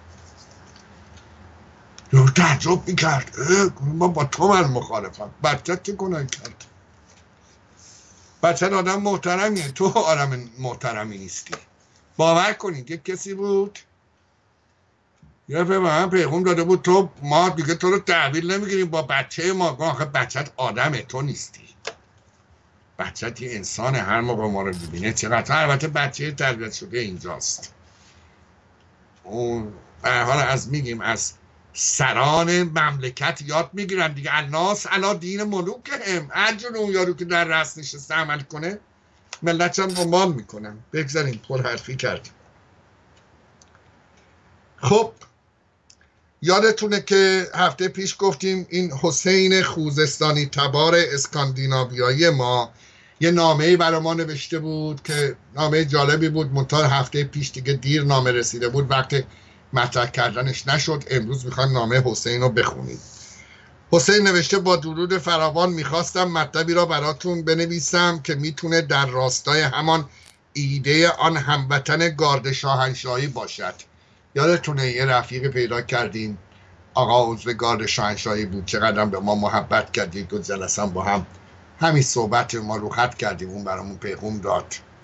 رو تعجب میکرد ما با تو من مخالفم. بچه چه گناه کرد؟ بچه آدم محترمیه، تو آدم محترمی نیستی. باور کنید یک کسی بود یه به من پیغام داده بود تو ما دیگه تو رو تحویل نمیگیریم با بچه ما. آخه بچت آدمه، تو نیستی. بچت یه انسان، هر موقع ما رو ببینه چقدر، البته بچه تربیت شده اینجاست. اون به حال از میگیم از سران مملکت یاد میگیرن دیگه، الناس علی دین ملوکهم، هر جور اون یارو که در رأس نشسته عمل کنه ملت هم دنبال میکنن. بگذاریم پر حرفی کردیم. خب یادتونه که هفته پیش گفتیم این حسین خوزستانی تبار اسکاندیناویایی ما یه نامه‌ای برای ما نوشته بود که نامه جالبی بود، منتها هفته پیش دیگه دیر نامه رسیده بود، وقت مطرح کردنش نشد. امروز میخوام نامه حسین رو بخونیم. حسین نوشته با درود فراوان میخواستم مطلبی را براتون بنویسم که میتونه در راستای همان ایده آن هموطن گارد شاهنشاهی باشد. یادتونه یه رفیق پیدا کردیم آقا عضو گارد شاهنشاهی بود، چقدر به ما محبت کردید، دو جلسه با هم همین صحبت ما رو خط کردیم، اون برامون پیغام داد.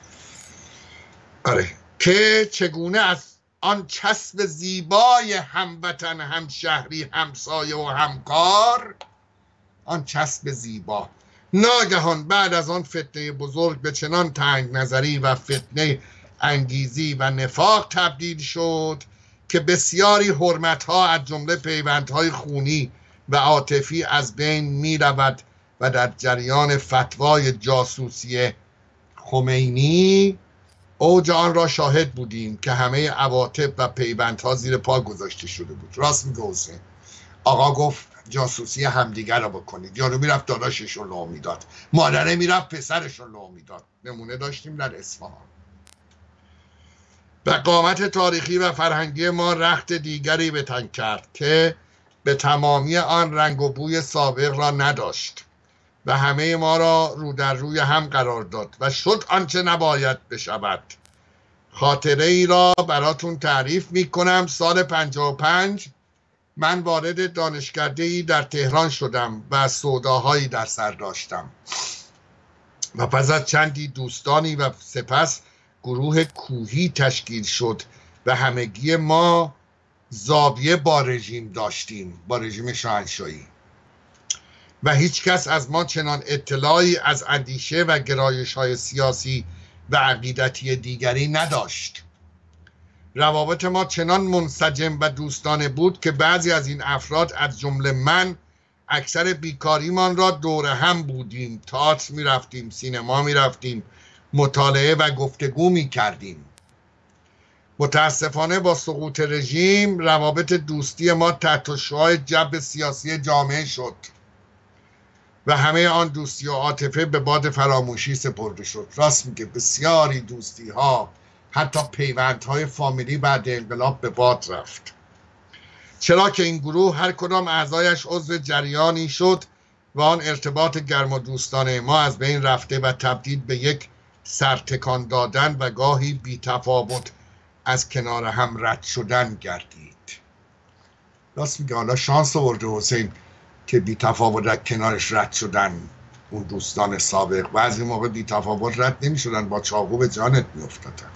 آره که چگونه از آن چسب زیبای هموطن، همشهری، همسایه و همکار، آن چسب زیبا ناگهان بعد از آن فتنه بزرگ به چنان تنگ نظری و فتنه انگیزی و نفاق تبدیل شد که بسیاری حرمتها از جمله پیوندهای خونی و عاطفی از بین می رود و در جریان فتوای جاسوسی خمینی اوج آن را شاهد بودیم که همه عواطف و پیوندها زیر پا گذاشته شده بود. راست میگه حسین. آقا گفت جاسوسی همدیگر را بکنید. یارو میرفت داداشش رو لو میداد، مادره میرفت پسرش رو لو میداد. نمونه داشتیم در اصفهان. و قامت تاریخی و فرهنگی ما رخت دیگری به تن کرد که به تمامی آن رنگ و بوی سابق را نداشت و همه ما را رو در روی هم قرار داد و شد آنچه نباید بشود. خاطره ای را براتون تعریف می کنم. سال پنجاه و پنج من وارد دانشکده ای در تهران شدم و سوداهایی در سر داشتم و پس از چندی دوستانی و سپس گروه کوهی تشکیل شد و همگی ما زاویه با رژیم داشتیم، با رژیم شاهنشاهی، و هیچ کس از ما چنان اطلاعی از اندیشه و گرایش های سیاسی و عقیدتی دیگری نداشت. روابط ما چنان منسجم و دوستانه بود که بعضی از این افراد از جمله من اکثر بیکاریمان را دور هم بودیم، تئاتر می رفتیم، سینما می رفتیم، مطالعه و گفتگو می کردیم. متاسفانه با سقوط رژیم روابط دوستی ما تحت شعاع جبر سیاسی جامعه شد و همه آن دوستی و عاطفه به باد فراموشی سپرده شد. راست میگه، بسیاری دوستی ها، حتی پیوندهای فامیلی بعد انقلاب به باد رفت، چرا که این گروه هر کدام اعضایش عضو جریانی شد و آن ارتباط گرم و دوستانه ما از بین رفته و تبدیل به یک سرتکان دادن و گاهی بی تفاوت از کنار هم رد شدن گردید. راست میگه، حالا شانس آورده حسین که بی تفاوت از کنارش رد شدن اون دوستان سابق. بعضی موقع بی تفاوت رد نمی شدن، با چاقو به جانت می افتادن.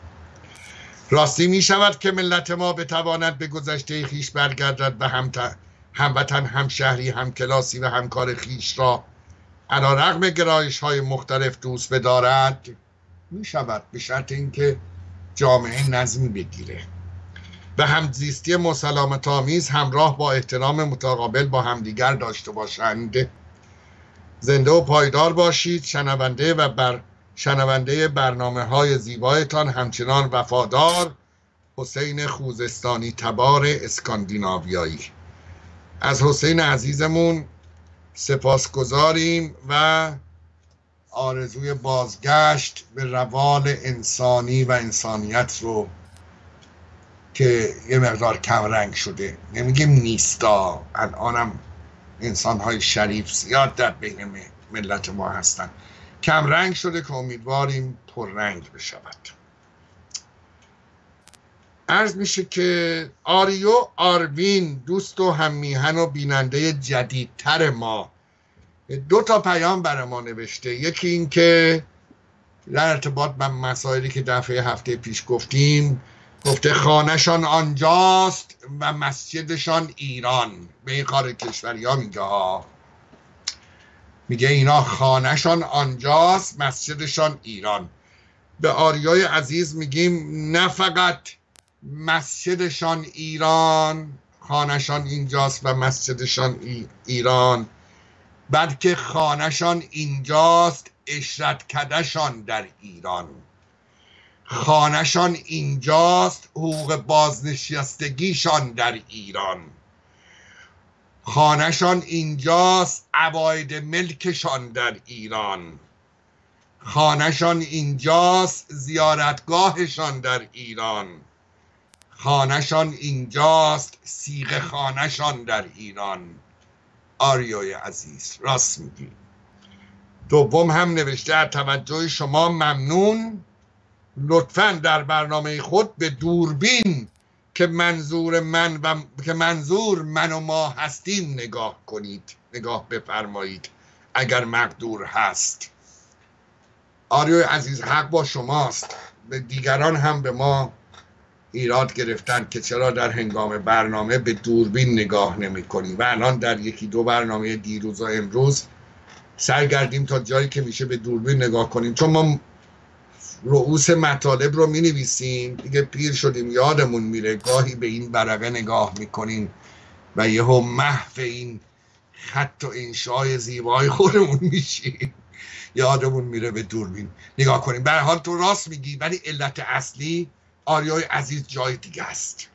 راستی می شود که ملت ما بتواند به گذشته خیش برگردد و هم هموطن، همشهری، همکلاسی و همکار خیش را علیرغم گرایش های مختلف دوست بدارد؟ می شود، به شرط اینکه جامعه نظمی بگیره و همزیستی مسالمت آمیز همراه با احترام متقابل با همدیگر داشته باشند. زنده و پایدار باشید. شنونده و بر شنونده برنامه های زیبایتان همچنان وفادار، حسین خوزستانی تبار اسکاندیناویایی. از حسین عزیزمون سپاسگزاریم و آرزوی بازگشت به روال انسانی و انسانیت رو که یه مقدار کم رنگ شده، نمیگیم نیستا، الانم انسان‌های شریف زیاد در بین ملت ما هستن، کم رنگ شده که امیدواریم پر رنگ بشود. عرض میشه که آریو آروین، دوست و هممیهن و بیننده جدیدتر ما، دو تا پیام برای ما نوشته. یکی این که در ارتباط با مسائلی که دفعه هفته پیش گفتیم، گفته خانهشان آنجاست و مسجدشان ایران. به این کار کشوری ها میگه ها، میگه اینا خانهشان آنجاست، مسجدشان ایران. به آریای عزیز میگیم نه فقط مسجدشان ایران، خانهشان اینجاست و مسجدشان ایران، بلکه خانهشان اینجاست، اشرت کدشان در ایران. خانهشان اینجاست، حقوق بازنشستگیشان در ایران. خانهشان اینجاست، عواید ملکشان در ایران. خانهشان اینجاست، زیارتگاهشان در ایران. خانهشان اینجاست، صیغه خانهشان در ایران. آریای عزیز راست میگی. دوم هم نوشته از توجه شما ممنون، لطفاً در برنامه خود به دوربین که منظور من و که منظور من و ما هستیم نگاه کنید، نگاه بفرمایید اگر مقدور هست. آریای عزیز حق با شماست. به دیگران هم به ما ایراد گرفتن که چرا در هنگام برنامه به دوربین نگاه نمی کنیم و الان در یکی دو برنامه دیروز و امروز سعی کردیم تا جایی که میشه به دوربین نگاه کنیم، چون ما رؤوس مطالب رو می نویسیم دیگه، پیر شدیم یادمون میره، گاهی به این ورقه نگاه میکنیم و یهو محو این خط و انشای زیبای خودمون میشیم، یادمون میره به دوربین نگاه کنیم. به هر حال تو راست میگی، ولی علت اصلی آریای عزیز جای دیگه است.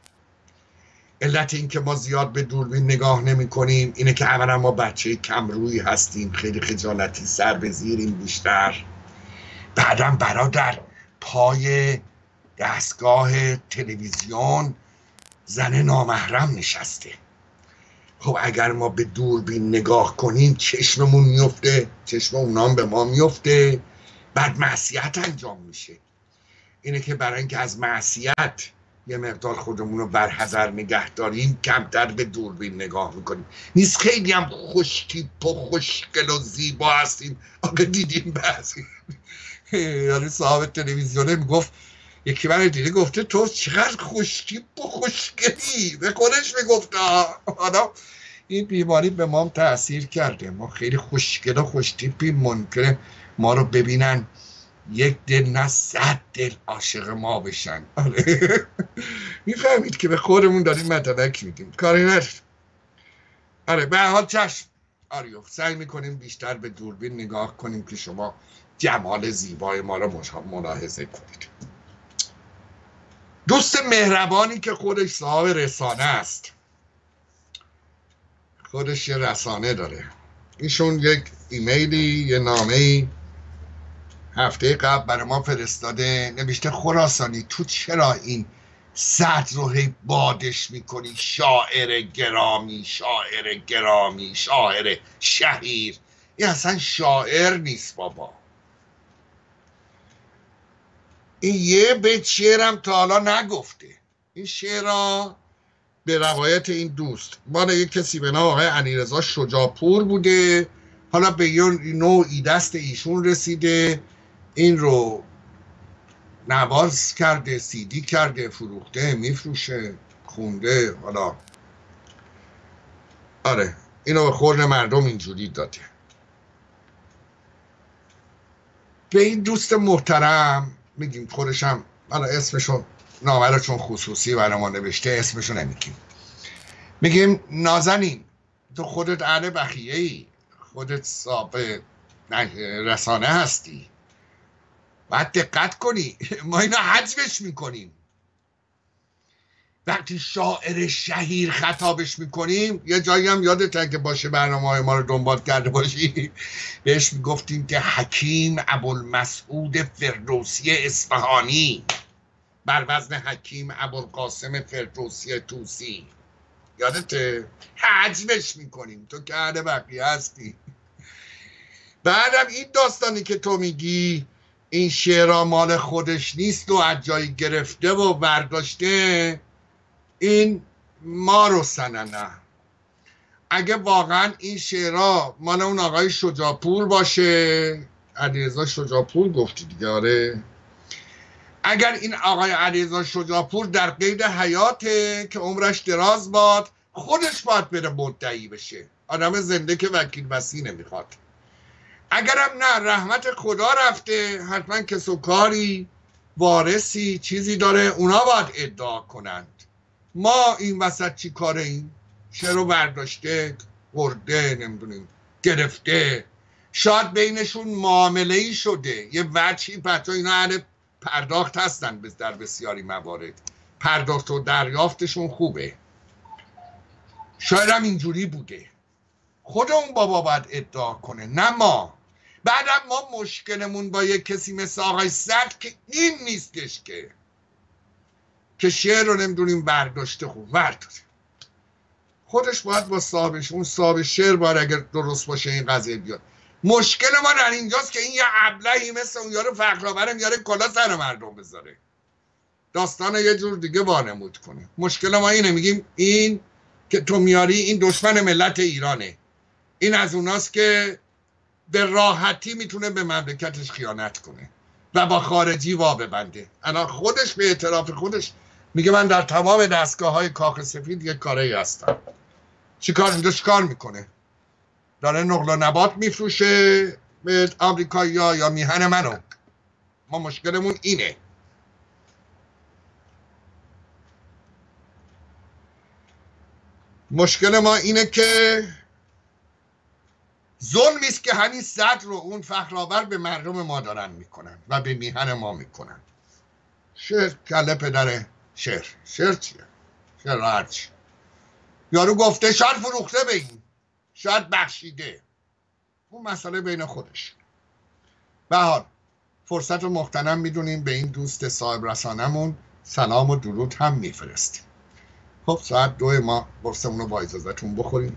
علت این که ما زیاد به دوربین نگاه نمی کنیم اینه که اولا ما بچه کمرویی هستیم، خیلی خجالتی سر به زیریم بیشتر. بعدم برادر پای دستگاه تلویزیون زن نامحرم نشسته. خب اگر ما به دوربین نگاه کنیم چشممون میفته، چشم اونام به ما میفته، بعد معصیت انجام میشه. اینه که برای اینکه از معصیت یه مقدار خودمون رو برحذر نگه داریم کمتر به دوربین نگاه میکنیم. نیست خیلی هم خوشتیپ و خوشگل و زیبا هستیم. آقا دیدیم بعضی یعنی صاحب تلویزیونه میگفت، یکی من دیده گفته تو چقدر خوشتیپ و خوشگلی، به خودش میگفت. حالا این بیماری به ما هم تأثیر کرده، ما خیلی خوشگل و خوشتیپی، ممکنه ما رو ببینن یک دل نه صد دل عاشق ما بشن. آره میفهمید که به خودمون داریم مدرک میدیم، کاری نداریم. آره به هر حال چشم آریو، سعی میکنیم بیشتر به دوربین نگاه کنیم که شما جمال زیبای ما رو ملاحظه کنید. دوست مهربانی که خودش صاحب رسانه است، خودش یه رسانه داره، ایشون یک ایمیلی یه نامه‌ای هفته قبل برای ما فرستاده، نوشته خراسانی تو چرا این سطر رو هی بادش میکنی؟ شاعر گرامی، شاعر گرامی، شاعر شهیر. این اصلا شاعر نیست بابا. این یه بیت شعرم تا حالا نگفته. این شعرها به روایت این دوست مال یک کسی به نام آقای علیرضا شجاعپور بوده، حالا به یه نوعی دست ایشون رسیده، این رو نواز کرده، سیدی کرده، فروخته، میفروشه، خونده. حالا آره اینو به خورد مردم اینجوری داده. به این دوست محترم میگیم، خودشم حالا اسمشو نامه رو چون خصوصی برای ما نوشته اسمشو نمیگیم، میگیم نازنین تو خودت اهل بخیه ای، خودت صاحب رسانه هستی، باید دقت کنی. ما اینا حجمش میکنیم. وقتی شاعر شهیر خطابش میکنیم، یه جایی هم یادت که باشه برنامه های ما رو دنبال کرده باشی، بهش میگفتیم که حکیم ابوالمسعود فردوسی اصفهانی بر وزن حکیم ابوالقاسم فردوسی طوسی. یادته؟ حجمش میکنیم. تو که اهل بقیه هستی. بعدم این داستانی که تو میگی این شعرها مال خودش نیست و از جایی گرفته و برداشته، این ما رو سننه. اگه واقعا این شعرها مال اون آقای شجاعپور باشه، علیرضا شجاعپور گفتی دیگه، آره، اگر این آقای علیرضا شجاعپور در قید حیاته که عمرش دراز باد، خودش باید بره مدعی بشه. آدم زنده که وکیل بسی نمیخواد. اگرم نه رحمت خدا رفته، حتما کس و کاری وارثی چیزی داره، اونا باید ادعا کنند. ما این وسط چی کاره ایم؟ شعر رو برداشته، برده، نمیدونیم گرفته، شاید بینشون معامله ای شده، یه وجهی، بچه اینا اهل پرداخت هستن در بسیاری موارد، پرداخت و دریافتشون خوبه. شاید هم اینجوری بوده، خود اون بابا باید ادعا کنه نه ما. بعدم ما مشکلمون با یک کسی مثل آقای صدر که این نیستش که که شعر رو نمیدونیم برداشته خوب برداره، خودش باید با صاحبش، اون صاحب شعر باید اگر درست باشه این قضیه بیاد. مشکل ما در اینجاست که این یه ابلهی مثل اون یارو فقرآور میاره کلا سر مردم بذاره، داستان یه جور دیگه وانمود کنه. مشکل ما اینه، میگیم این که تو میاری این دشمن ملت ایرانه، این از اوناست که به راحتی میتونه به مملکتش خیانت کنه و با خارجی وا ببنده. الان خودش به اعتراف خودش میگه من در تمام دستگاه های کاخ سفید یک کاری هستم. چی کار اینجا چی کار میکنه؟ داره نقل و نبات میفروشه به آمریکایی‌ها یا میهن منو؟ ما مشکلمون اینه. مشکل ما اینه که ظلمی است که همین صدر رو اون فخرآور به مردم ما دارن میکنن و به میهن ما میکنن. شعر کله پدر شعر، شعر چیه؟ شعر هرچی. یارو گفته شاید فروخته به این، شاید بخشیده، اون مسئله بین خودش. به حال فرصت رو مغتنم میدونیم به این دوست صاحب رسانمون سلام و درود هم میفرستیم. خب ساعت دو ما برسمون رو با اجازتون بخوریم.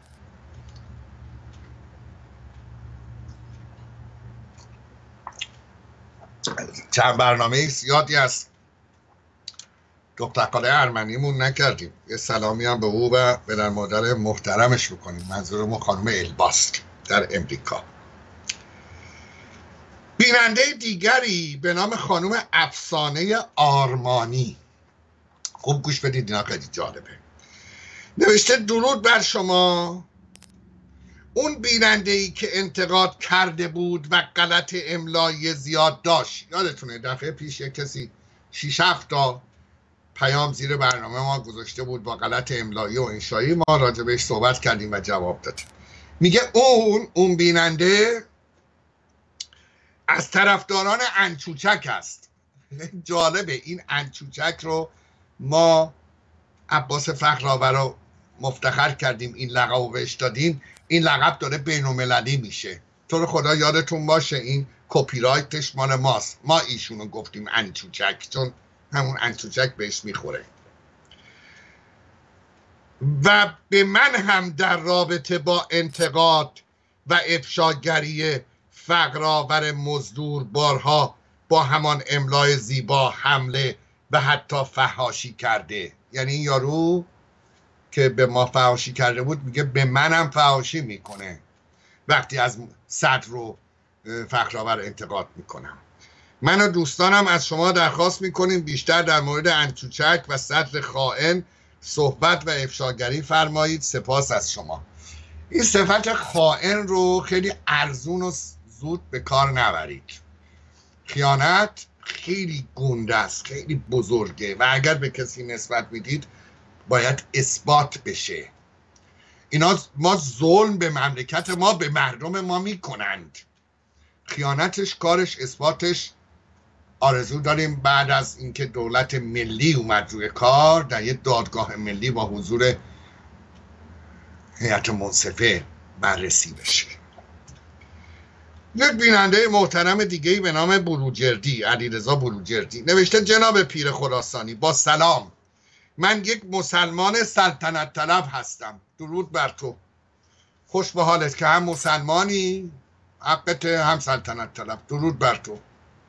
چند برنامه زیادی از دکتر خاله ارمنیمون نکردیم، یه سلامی هم به او و به در مادر محترمش بکنیم، منظورمون خانم الباست در امریکا. بیننده دیگری به نام خانم افسانه آرمانی، خوب گوش بدید اینا خیلی جالبه، نوشته درود بر شما. اون بیننده ای که انتقاد کرده بود و غلط املایی زیاد داشت، یادتونه دفعه پیش یک کسی شیش هفت تا پیام زیر برنامه ما گذاشته بود با غلط املایی و انشایی، ما راجع بهش صحبت کردیم و جواب دادیم. میگه اون اون بیننده از طرفداران انچوچک است. جالبه این انچوچک رو ما عباس فخرآور رو مفتخر کردیم، این لقب رو بهش دادیم، این لقب داره بین المللی میشه. تو رو خدا یادتون باشه این کپی رایتش مال ماست، ما ایشونو گفتیم انچوچک چون همون انچوچک بهش میخوره. و به من هم در رابطه با انتقاد و افشاگری فقرآور مزدور بارها با همان املای زیبا حمله و حتی فحاشی کرده. یعنی این یارو که به ما فحاشی کرده بود میگه به منم فحاشی میکنه وقتی از صدر رو فخرآور انتقاد میکنم. من و دوستانم از شما درخواست میکنیم بیشتر در مورد انچوچک و صدر خائن صحبت و افشاگری فرمایید. سپاس از شما. این صفت خائن رو خیلی ارزون و زود به کار نبرید. خیانت خیلی گنده است، خیلی بزرگه و اگر به کسی نسبت میدید باید اثبات بشه. اینا ما ظلم به مملکت ما به مردم ما میکنند، خیانتش کارش اثباتش. آرزو داریم بعد از اینکه دولت ملی اومد روی کار در یه دادگاه ملی با حضور هیئت منصفه بررسی بشه. یک بیننده محترم دیگه‌ای به نام بروجردی، علیرضا بروجردی، نوشته جناب پیر خراسانی با سلام، من یک مسلمان سلطنت طلب هستم. درود بر تو، خوش به حالت که هم مسلمانی، حقت، هم سلطنت طلب. درود بر تو.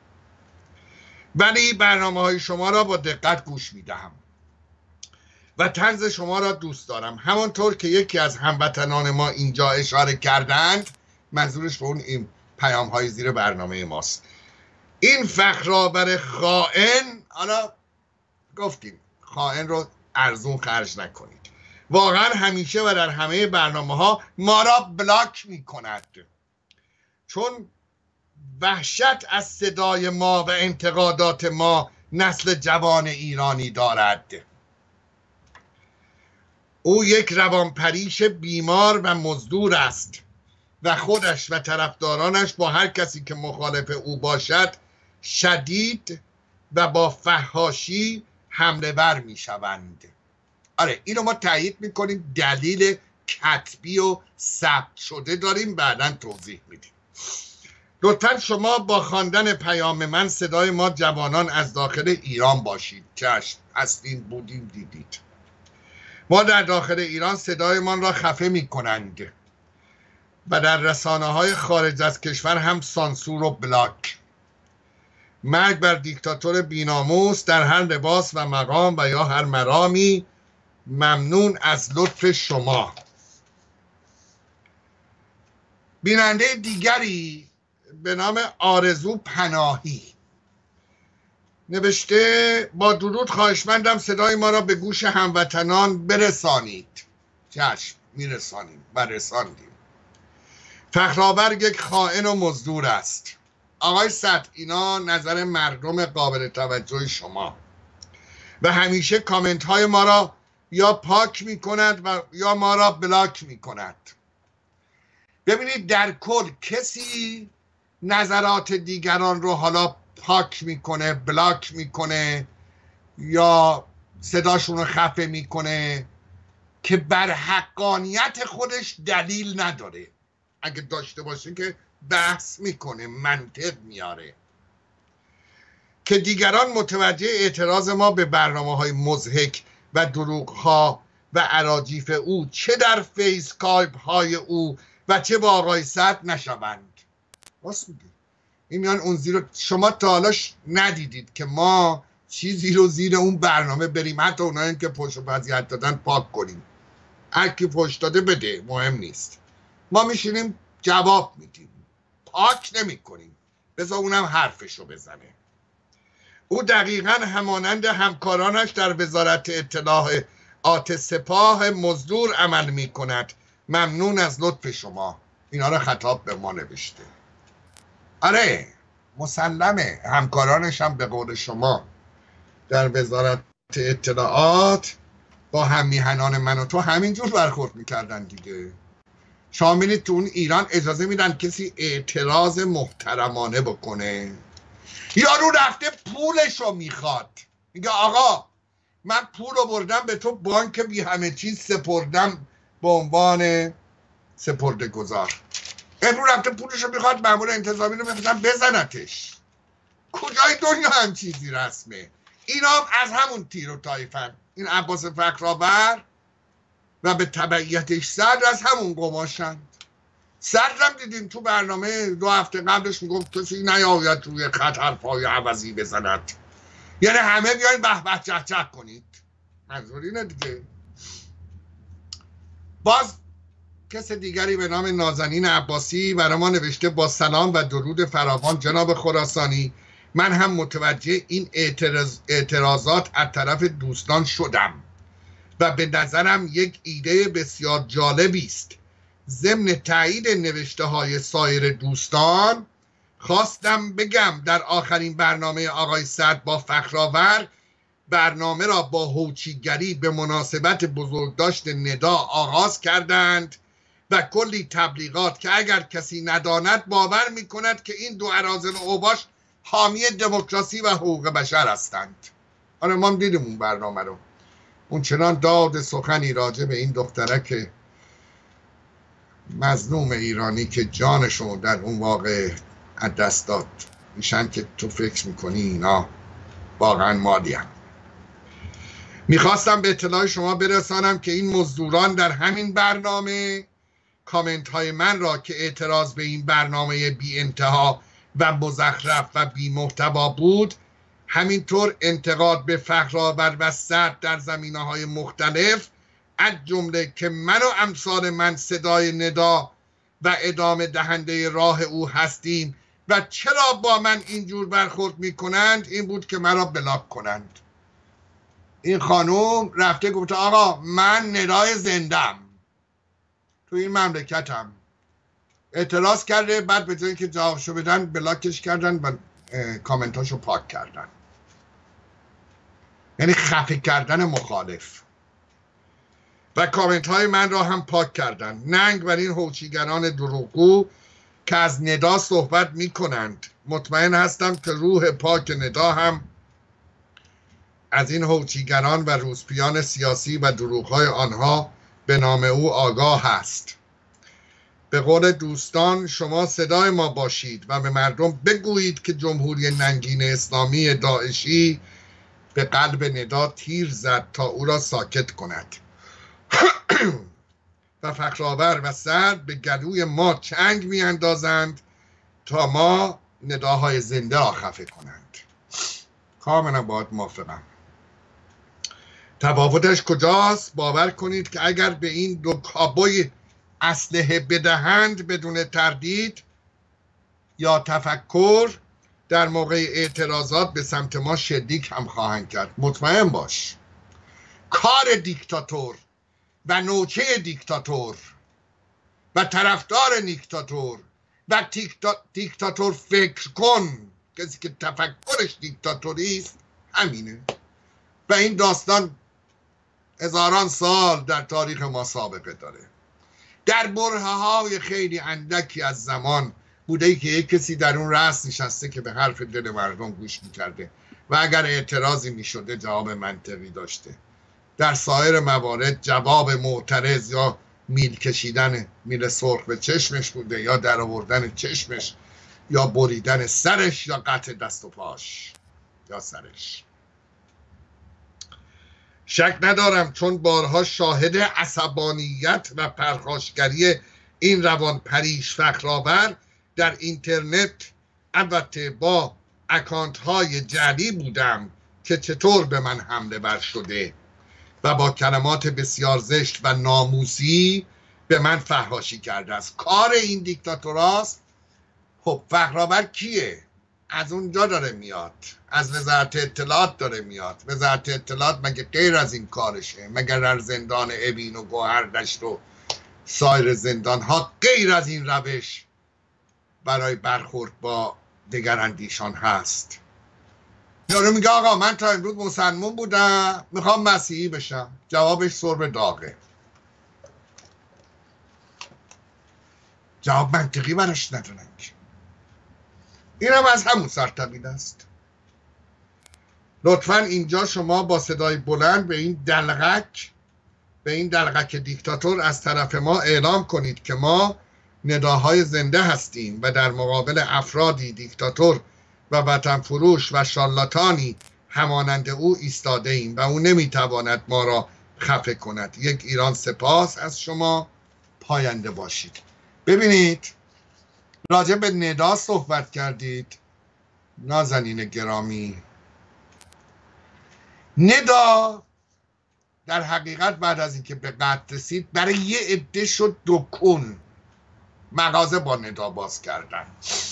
ولی برنامه های شما را با دقت گوش می دهم و طنز شما را دوست دارم، همانطور که یکی از هموطنان ما اینجا اشاره کردند. منظورش به اون این پیام های زیر برنامه ماست. این فخرآور خائن، حالا گفتیم خائن رو ارزون خرج نکنید، واقعا همیشه و در همه برنامه ها ما را بلاک می کند، چون وحشت از صدای ما و انتقادات ما نسل جوان ایرانی دارد. او یک روانپریش بیمار و مزدور است و خودش و طرفدارانش با هر کسی که مخالف او باشد شدید و با فحاشی حمله ور می شوند. آره اینو ما تایید میکنیم، دلیل کتبی و ثبت شده داریم، بعداً توضیح میدیم. لطفاً شما با خواندن پیام من صدای ما جوانان از داخل ایران باشید. چشم، هستین، بودیم، دیدید. ما در داخل ایران صدایمان را خفه میکنند و در رسانه های خارج از کشور هم سانسور و بلاک. مرگ بر دیکتاتور بیناموس در هر لباس و مقام و یا هر مرامی. ممنون از لطف شما. بیننده دیگری به نام آرزو پناهی نوشته با درود خواهشمندم صدای ما را به گوش هموطنان برسانید. چشم، میرسانیم و رساندیم. فخرآور یک خائن و مزدور است. آقای سعد، اینا نظر مردم قابل توجه شما و همیشه کامنت های ما را یا پاک می کند و یا ما را بلاک می کند. ببینید در کل کسی نظرات دیگران رو حالا پاک میکنه، بلاک میکنه یا صداشون رو خفه میکنه که بر حقانیت خودش دلیل نداره. اگه داشته باشه که بحث میکنه، منطق میاره. که دیگران متوجه اعتراض ما به برنامه‌های مضحک و دروغ‌ها و اراجیف او چه در فیس کایپ های او و چه با آقای سعد نشوند. راست میگه. این میان اون زیر. شما تا حالا ندیدید که ما چیزی رو زیر اون برنامه بریم، حتی اونایی که پشت و وضعیت دادن پاک کنیم. هر کی پشت داده بده، مهم نیست. ما میشینیم جواب میدیم، پاک نمی کنیم. بذار اونم حرفشو بزنه. او دقیقا همانند همکارانش در وزارت اطلاعات سپاه مزدور عمل می کند. ممنون از لطف شما. اینا رو خطاب به ما نوشته. آره مسلمه، همکارانش هم به قول شما در وزارت اطلاعات با هم میهنان من و تو همینجور برخورد میکردن دیگه. شما می‌بینید تو اون ایران اجازه میدن کسی اعتراض محترمانه بکنه؟ یارو رفته پولشو میخواد، میگه آقا من پول رو بردم به تو بانک بی همه چیز سپردم به عنوان سپرده گذار. امروز رفته پولشو میخواد، مأمور انتظامی رو میخوادن بزنتش. کجای دنیا هم چیزی رسمه؟ اینا هم از همون تیر و تایفن. این عباس فخرآور و به تبعیتش صدر از همون قماشند. صدرم دیدیم تو برنامه دو هفته قبلش میگفت کسی نیاید روی خط حرفای عوضی بزند. یعنی همه بیاین به به چه چه کنید. منظور اینه دیگه. باز کس دیگری به نام نازنین عباسی برای ما نوشته با سلام و درود فراوان جناب خراسانی، من هم متوجه این اعتراض اعتراضات از طرف دوستان شدم و به نظرم یک ایده بسیار جالبی است. ضمن تایید نوشته های سایر دوستان خواستم بگم در آخرین برنامه آقای سعد با فخرآور برنامه را با هوچیگری به مناسبت بزرگداشت ندا آغاز کردند و کلی تبلیغات که اگر کسی نداند باور می کند که این دو اراذل اوباش حامی دموکراسی و حقوق بشر هستند. آره ما دیدیم اون برنامه رو. اون چنان داد سخنی راجع به این دخترک مظلوم ایرانی که جانشو در اون واقع از دست داد میشن که تو فکر میکنی اینا واقعا مالی هم. میخواستم به اطلاع شما برسانم که این مزدوران در همین برنامه کامنت های من را که اعتراض به این برنامه بی انتها و مزخرف و بی محتوا بود، همینطور انتقاد به فخرآور و سعد در زمینه های مختلف از جمله که من و امثال من صدای ندا و ادامه دهنده راه او هستیم و چرا با من اینجور برخورد میکنند، این بود که مرا بلاک کنند. این خانوم رفته گفته آقا من ندای زندم تو این مملکتم، اعتراض کرده، بعد به جایی که جوابشو بدن بلاکش کردن و کامنتاشو پاک کردن. یعنی خفه کردن مخالف. و کامنت های من را هم پاک کردن. ننگ بر این هوچیگران دروغگو که از ندا صحبت می کنند. مطمئن هستم که روح پاک ندا هم از این هوچیگران و روسپیان سیاسی و دروغ‌های آنها به نام او آگاه است. به قول دوستان شما صدای ما باشید و به مردم بگویید که جمهوری ننگین اسلامی داعشی به قلب ندا تیر زد تا او را ساکت کند و فخرآور و سعد به گلوی ما چنگ میاندازند تا ما نداهای زنده را خفه کنند. کاملا باید موافقم. تفاوتش کجاست؟ باور کنید که اگر به این دو کابوی اسلحه بدهند بدون تردید یا تفکر، در موقع اعتراضات به سمت ما شلیک هم خواهند کرد. مطمئن باش. کار دیکتاتور و نوچه دیکتاتور و طرفدار دیکتاتور و دیکتاتور فکر کن، کسی که تفکرش دیکتاتوری است، همینه. و این داستان هزاران سال در تاریخ ما سابقه داره. در برهه های خیلی اندکی از زمان بوده که یک کسی در اون رأس نشسته که به حرف دل مردم گوش میکرده و اگر اعتراضی میشده جواب منطقی داشته. در سایر موارد جواب معترض یا میل کشیدن میل سرخ به چشمش بوده، یا در آوردن چشمش، یا بریدن سرش، یا قطع دست و پاش یا سرش. شک ندارم چون بارها شاهد عصبانیت و پرخاشگری این روان پریش فخرآور در اینترنت، البته با اکانت های جعلی بودم که چطور به من حمله بر شده و با کلمات بسیار زشت و ناموسی به من فحاشی کرده است. کار این دیکتاتوراست. خب فخرآور کیه؟ از اونجا داره میاد، از وزارت اطلاعات داره میاد. وزارت اطلاعات مگه غیر از این کارشه؟ مگر در زندان اوین و گوهردشت و سایر زندان ها غیر از این روش برای برخورد با دگراندیشان هست؟ یارو میگه آقا من تا امروز مسلمان بودم میخوام مسیحی بشم. جوابش سرب داغه. جواب منطقی براش ندارن. این هم از همون سرطبیل است. لطفا اینجا شما با صدای بلند به این دلغک به این دلغک دیکتاتور از طرف ما اعلام کنید که ما نداهای زنده هستیم و در مقابل افرادی دیکتاتور و وطن فروش و شارلاتانی همانند او ایستاده ایم و او نمیتواند ما را خفه کند. یک ایران سپاس از شما. پاینده باشید. ببینید راجع به ندا صحبت کردید نازنین گرامی. ندا در حقیقت بعد از اینکه به قتل رسید برای یه عده شد دکون مغازه با ندا باز کردن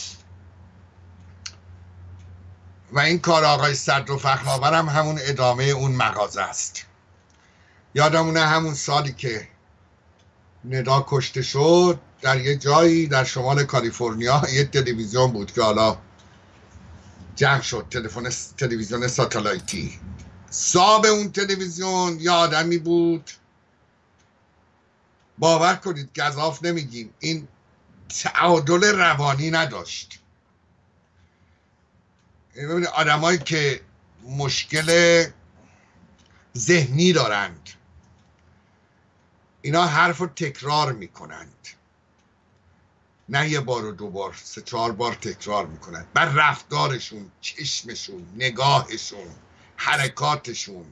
و این کار آقای صدر و فخرآور هم همون ادامه اون مغازه است. یادمونه همون سالی که ندا کشته شد در یه جایی در شمال کالیفرنیا یه تلویزیون بود که حالا جمع شد، تلفن تلویزیون ساتلایتی. صاحب اون تلویزیون یه آدمی بود، باور کنید گزاف نمیگیم، این تعادل روانی نداشت. ببینید آدمایی که مشکل ذهنی دارند اینا حرف رو تکرار میکنند، نه یه بار و دو بار، سه چهار بار تکرار میکنند. بر رفتارشون، چشمشون، نگاهشون، حرکاتشون.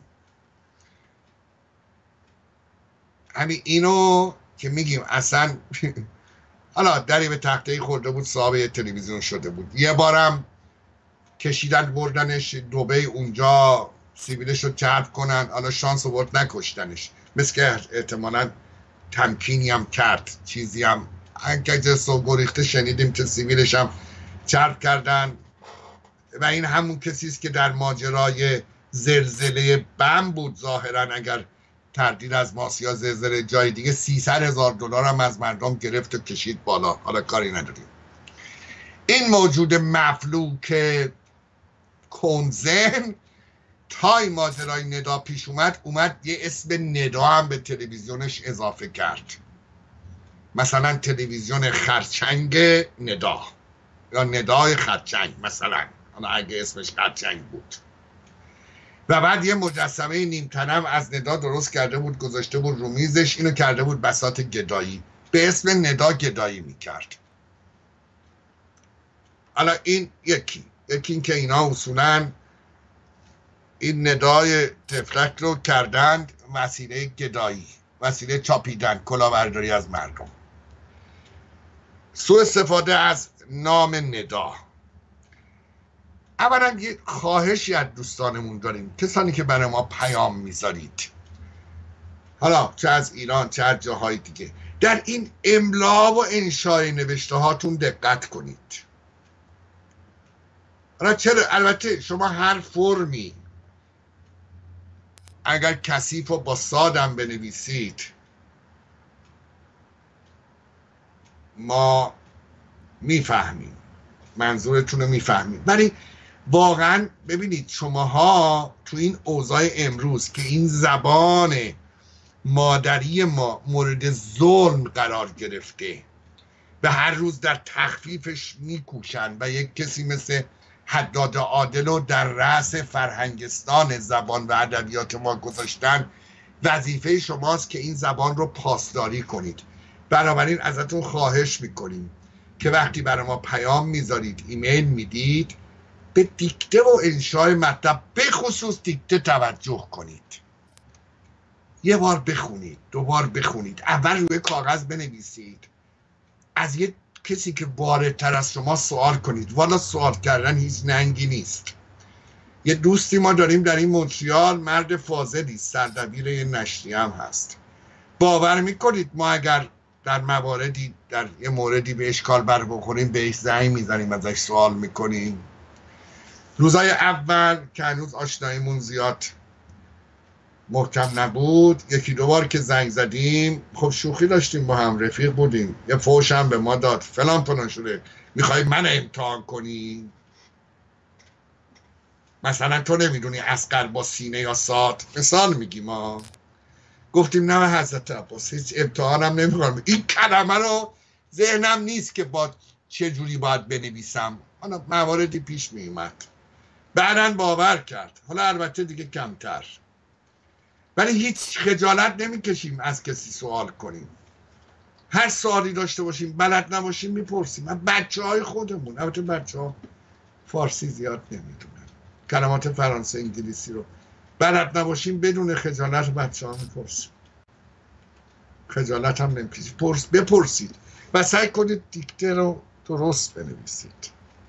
همین اینو که میگیم اصلا حالا دری به تخته خورده بود، صاحب تلویزیون شده بود. یه بارم کشیدن بردنش دبی، اونجا سیبیلش رو چرب کنن، حالا شانس آورد نکشتنش، مثل که احتمالاً تمکینی هم کرد، چیزی هم انکه سو گریخته شنیدیم که سیبیلش هم چرب کردن. و این همون کسیست که در ماجرای زلزله بم بود ظاهرا، اگر تردید از ماست یا زلزله جای دیگه، سیصد هزار دلار هم از مردم گرفت و کشید بالا. حالا کاری نداریم. این موجود مفلوک کنزن تا این ماجرای ندا پیش اومد اومد یه اسم ندا هم به تلویزیونش اضافه کرد، مثلا تلویزیون خرچنگ ندا یا ندای خرچنگ مثلا، حالا اگه اسمش خرچنگ بود. و بعد یه مجسمه نیمتنم از ندا درست کرده بود گذاشته بود رو میزش، اینو کرده بود بساط گدایی، به اسم ندا گدایی میکرد. حالا این یکی یکی این که اینا اصولا این ندای تفلک رو کردند وسیله گدایی، وسیله چاپیدن، کلاهبرداری از مردم، سوء استفاده از نام ندا. اولا یه خواهشی از دوستانمون داریم، کسانی که برای ما پیام میذارید، حالا چه از ایران چه از جاهای دیگه، در این املا و انشای نوشته هاتون دقت کنید. حالا چرا؟ البته شما هر فرمی اگر کثیف و با سادم بنویسید ما میفهمیم، منظورتون رو میفهمیم، ولی واقعا ببینید شماها تو این اوضاع امروز که این زبان مادری ما مورد ظلم قرار گرفته و هر روز در تخفیفش میکوشن و یک کسی مثل حداد عادل رو در رأس فرهنگستان زبان و ادبیات ما گذاشتن، وظیفه شماست که این زبان رو پاسداری کنید. بنابراین ازتون خواهش میکنیم که وقتی برای ما پیام میذارید، ایمیل میدید، به دیکته و انشای مطلب به خصوص دیکته توجه کنید. یه بار بخونید، دو بار بخونید، اول روی کاغذ بنویسید، از یه کسی که واردتر از شما سوال کنید. والا سوال کردن هیچ ننگی نیست. یه دوستی ما داریم در این مونتریال، مرد فاضلی، سردبیر یه نشریه هم هست. باور میکنید ما اگر در مواردی در یه موردی به اشکال بر بخوریم بهش زنگ میزنیم، ازش سوال میکنیم. روزای اول که هنوز آشناییمون زیاد محکم نبود، یکی دو بار که زنگ زدیم، خب شوخی داشتیم با هم، رفیق بودیم، یه فوش هم به ما داد، فلان فلان شده، میخوای من امتحان کنی؟ مثلا تو نمیدونی اصغر با سینه یا سات، مثال میگیم ما. گفتیم نه حضرت عباس، هیچ امتحانم نمیکنم، این کلمه رو ذهنم نیست که با چه جوری باید بنویسم. حالا مواردی پیش میومد، بعداً باور کرد، حالا البته دیگه کمتر، ولی هیچ خجالت نمیکشیم از کسی سوال کنیم. هر سوالی داشته باشیم، بلد نباشیم میپرسیم. من بچه های خودمون، البته بچه ها فارسی زیاد نمیدونن، کلمات فرانسه انگلیسی رو بلد نباشیم بدون خجالت بچه ها میپرسیم. خجالت هم نمیکشیم، پرس بپرسید و سعی کنید دیکته رو درست بنویسید.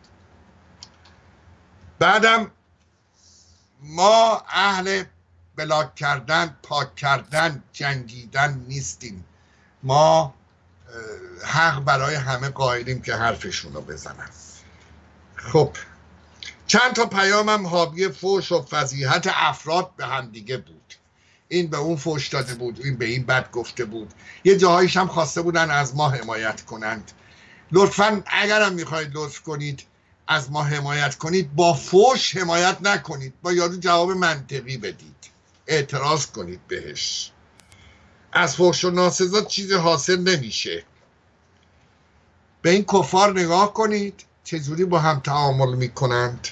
بعدم ما اهل بلاک کردن، پاک کردن، جنگیدن نیستیم. ما حق برای همه قائلیم که حرفشون رو بزنن. خب چند تا پیامم حاوی فحش و فضیحت افراد به هم دیگه بود. این به اون فحش داده بود، این به این بد گفته بود. یه جاهایش هم خواسته بودن از ما حمایت کنند. لطفاً اگرم میخواید لطف کنید از ما حمایت کنید، با فحش حمایت نکنید، با یارو جواب منطقی بدید، اعتراض کنید بهش. از فحش و ناسزا چیزی حاصل نمیشه. به این کفار نگاه کنید چجوری با هم تعامل میکنند.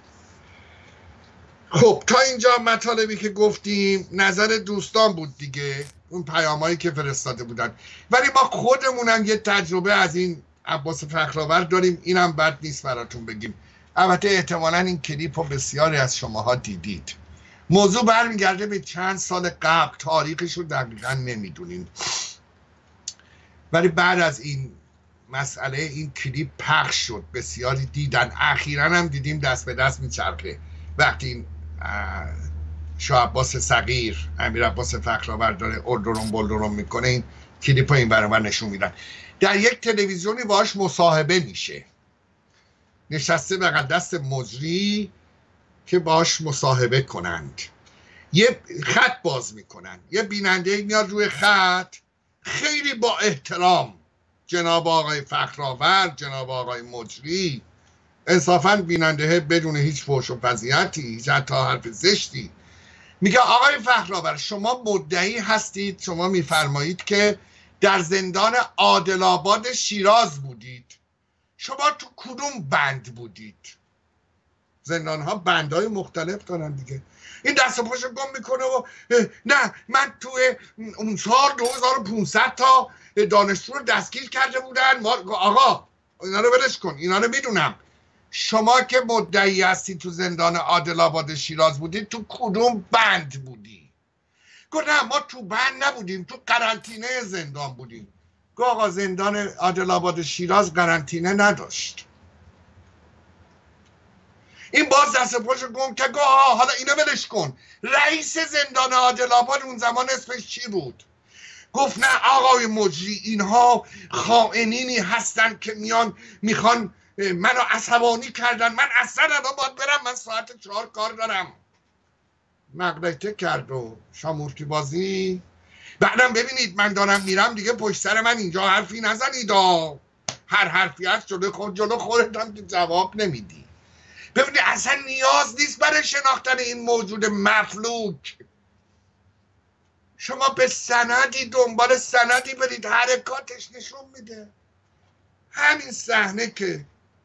خب تا اینجا مطالبی که گفتیم نظر دوستان بود دیگه، اون پیامایی که فرستاده بودن. ولی ما خودمونم یه تجربه از این عباس فخرآورد داریم، اینم بد نیست براتون بگیم. البته احتمالاً این کلیپ رو بسیاری از شماها دیدید. موضوع برمیگرده به چند سال قبل، تاریخش رو دقیقاً نمیدونیم، ولی بعد از این مسئله این کلیپ پخش شد، بسیاری دیدن، اخیراً هم دیدیم دست به دست میچرخه. وقتی این شاه عباس صغیر، امیر عباس فخرآورد داره اردرون بلدرون میکنه، این کلیپ ها این برابر نشون میدن. در یک تلویزیونی باهاش مصاحبه میشه، نشسته بغل دست مجری که باهاش مصاحبه کنند، یه خط باز میکنن، یه بیننده میاد روی خط، خیلی با احترام جناب آقای فخرآورد، جناب آقای مجری، انصافاً بیننده بدون هیچ فحش و فضیحتی، هیچ حتی حرف زشتی، میگه آقای فخرآورد شما مدعی هستید، شما میفرمایید که در زندان عادل آباد شیراز بودید، شما تو کدوم بند بودید؟ زندان ها بندهای مختلف دارن دیگه. این دست و پاشو گم میکنه و نه من توی اون سال دو هزار و پانصد تا دانشجو رو دستگیر کرده بودن. ما آقا اینا رو ولش کن، اینا رو میدونم. شما که مدعی هستی تو زندان عادل آباد شیراز بودید، تو کدوم بند بودی؟ گفت نه ما تو بند نبودیم، تو قرنطینه زندان بودیم. گفت آقا زندان عادل آباد شیراز قرنطینه نداشت. این باز دست پاشو گم که گفت حالا اینو ولش کن. رئیس زندان عادل آباد اون زمان اسمش چی بود؟ گفت نه آقای مجری، اینها خائنینی هستن که میان میخوان منو عصبانی کردن. من اصلا الان باید برم، من ساعت چهار کار دارم. مقلته کرد و شامورتی بازی. بعدم ببینید من دارم میرم دیگه، پشت سر من اینجا حرفی نزنید. هر حرفی هست جلو خود جلو خودتم که جواب نمیدی. ببینید اصلا نیاز نیست برای شناختن این موجود مفلوک شما به سندی دنبال سندی برید، حرکاتش نشون میده. همین صحنه که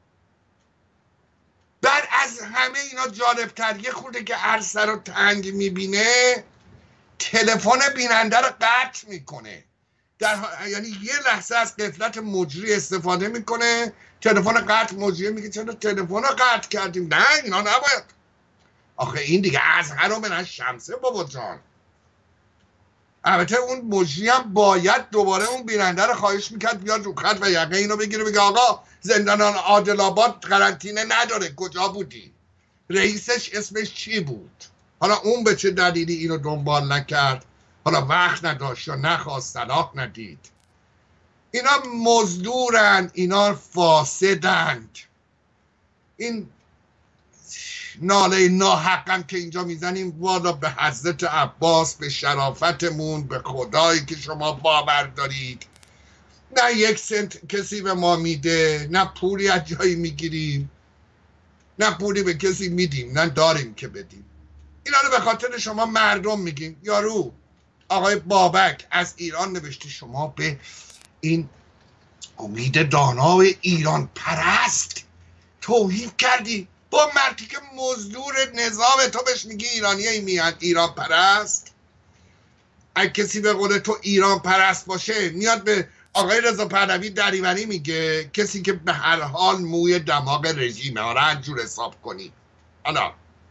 بعد از همه اینا جالبتر یه خورده که عرصه رو تنگ میبینه، تلفن بیننده رو قطع میکنه. در یعنی یه لحظه از غفلت مجری استفاده میکنه، تلفن قطع، مجری میگه چرا تلفن رو قطع کردیم؟ نه اینا نباید. آخه این دیگه از هر من شمسه بابا جان. البته اون مجری هم باید دوباره اون بیننده رو خواهش میکرد بیاد رو خط و یقه اینو بگیره بگه آقا زندان عادل آباد قرنطینه نداره، کجا بودی؟ رئیسش اسمش چی بود؟ حالا اون به چه دلیلی اینو دنبال نکرد؟ حالا وقت نداشت یا نخواست، صلاح ندید. اینا مزدورن، اینا فاسدند. این ناله ناحقم که اینجا میزنیم والا به حضرت عباس، به شرافتمون، به خدایی که شما باور دارید، نه یک سنت کسی به ما میده، نه پولی از جایی میگیریم، نه پولی به کسی میدیم، نه داریم که بدیم. اینا رو به خاطر شما مردم میگیم. یارو آقای بابک از ایران نوشته شما به این امید دانا ایران پرست توهین کردی. با مردی که مزدور نظام تو بهش میگی ایرانیه میاد ایران پرست؟ اگه کسی به قول تو ایران پرست باشه میاد به آقای رضا پهلوی دریوری میگه، کسی که به هر حال موی دماغ رژیمه. آره هرجور حساب کنی. حالا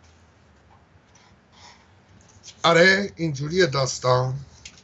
آره اینجوری داستان.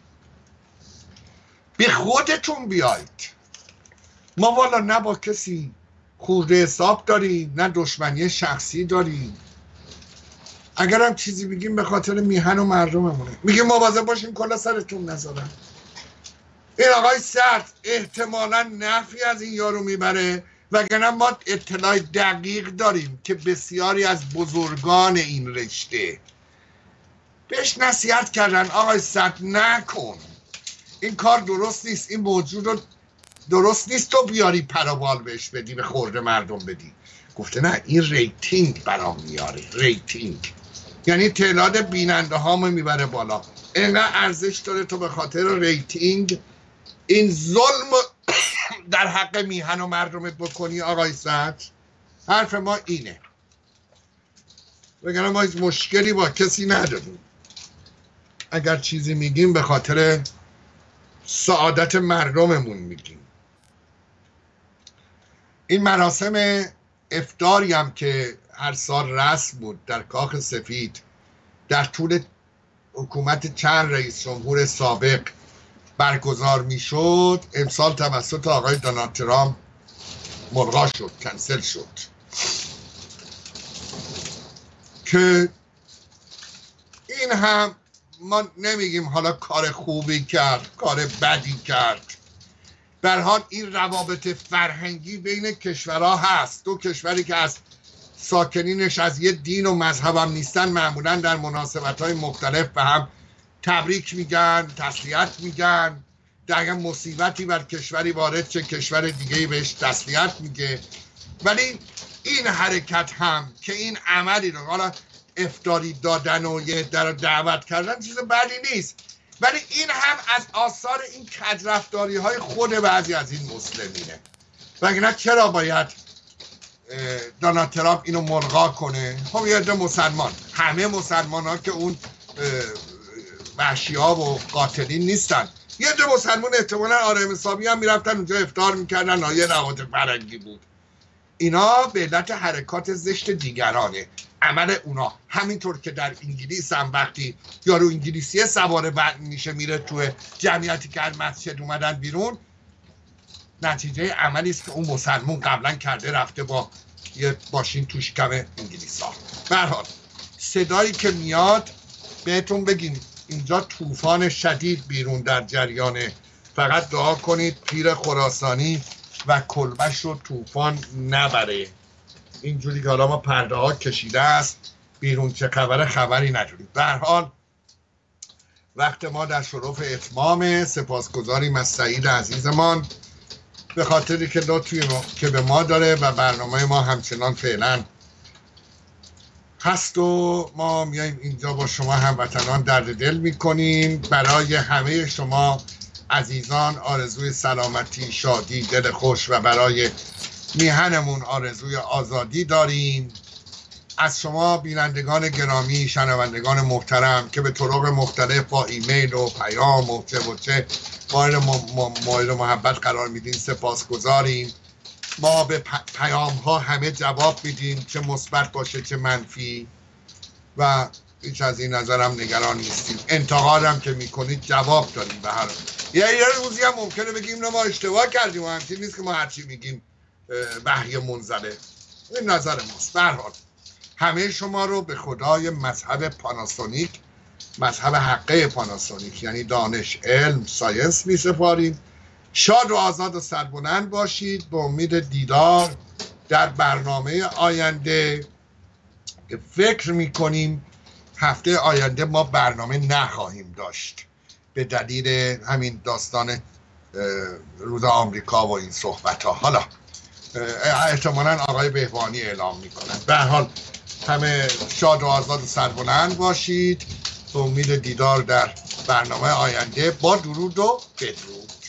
به خودتون بیاید. ما والا نه با کسی خورده حساب داریم، نه دشمنی شخصی داریم. اگر هم چیزی بگیم به خاطر میهن و مردممونه. میگیم مواظب باشین کلا سرتون نذارن. این آقای سرد احتمالا نفی از این یارو میبره، وگرنه ما اطلاع دقیق داریم که بسیاری از بزرگان این رشته بهش نصیحت کردن آقای سرد نکن، این کار درست نیست، این موجود رو درست نیست تو بیاری پروبال بهش بدی، به خورده مردم بدی. گفته نه این ریتینگ برام میاره. ریتینگ یعنی تعداد بیننده هامو میبره بالا. اینقدر ارزش داره تو به خاطر ریتینگ این ظلم در حق میهن و مردمت بکنی آقای سعد؟ حرف ما اینه. وگرنه ما هیچ مشکلی با کسی نداریم. اگر چیزی میگیم به خاطر سعادت مردممون میگیم. این مراسم افطاری هم که هر سال رسم بود در کاخ سفید در طول حکومت چند رئیس جمهور سابق برگزار میشد، امسال توسط آقای دونالد ترامپ ملغا شد، کنسل شد. که این هم ما نمیگیم حالا کار خوبی کرد، کار بدی کرد. به هر حال این روابط فرهنگی بین کشورها هست. دو کشوری که از ساکنینش از یه دین و مذهب هم نیستن معمولا در مناسبت‌های مختلف به هم تبریک میگن، تسلیت میگن. در مصیبتی بر کشوری وارد چه کشور دیگه‌ای بهش تسلیت میگه. ولی این حرکت هم که این عملی رو حالا افطاری دادن و یه در دعوت کردن چیز بدی نیست، ولی این هم از آثار این کجرفتاری های خود بعضی از این مسلمینه. وگرنه چرا باید دونالد ترامپ اینو ملغا کنه. خب یه عده مسلمان، همه مسلمان ها که اون وحشی ها و قاتلین نیستن، یه عده مسلمان احتمالا آرام حسابی هم میرفتن اونجا افطار میکردن، یه روابط فرنگی بود. اینا به علت حرکات زشت دیگرانه، عمل اونا. همینطور که در انگلیس هم وقتی یارو انگلیسی سوار بعد میشه میره تو جمعیتی که از مسجد اومدن بیرون، نتیجه عملی است که اون مسلمون قبلا کرده، رفته با یه ماشین توش کم انگلیس ها. به هر حال صدایی که میاد بهتون بگیم اینجا طوفان شدید بیرون در جریانه. فقط دعا کنید پیر خراسانی و کلبش رو طوفان نبره. اینجوری که حالا ما پرده ها کشیده است بیرون چه خبره خبری نداریم. به هر حال وقت ما در شرف اتمام. سپاسگزاریم از سعید عزیزمان به خاطری که لطفی که به ما داره و برنامه ما همچنان فعلا هست و ما میایم اینجا با شما هموطنان درد دل میکنیم. برای همه شما عزیزان آرزوی سلامتی، شادی، دل خوش و برای میهنمون آرزوی آزادی داریم. از شما بینندگان گرامی، شنوندگان محترم که به طرق مختلف با ایمیل و پیام و چه و چه مورد محبت قرار میدین سپاسگزاریم. ما به پیام ها همه جواب میدیم، چه مثبت باشه چه منفی، و هیچ از این نظرم نگران نیستیم. انتقادم که میکنید جواب داریم. به هر حال یه روزی هم ممکنه بگیم ما اشتباه کردیم و همچین نیست که ما هرچی میگیم وحی منزله. این نظر ماست. به هر حال همه شما رو به خدای مذهب پاناسونیک، مذهب حقه پاناسونیک یعنی دانش، علم، ساینس می سپاریم. شاد و آزاد و سربلند باشید. به امید دیدار در برنامه آینده. فکر می کنیم هفته آینده ما برنامه نخواهیم داشت به دلیل همین داستان روز آمریکا و این صحبت ها. حالا احتمالاً آقای بهبانی اعلام می کنن. به هر حال همه شاد و آزاد و سربلند باشید. به امید دیدار در برنامه آینده. با درود و بدرود.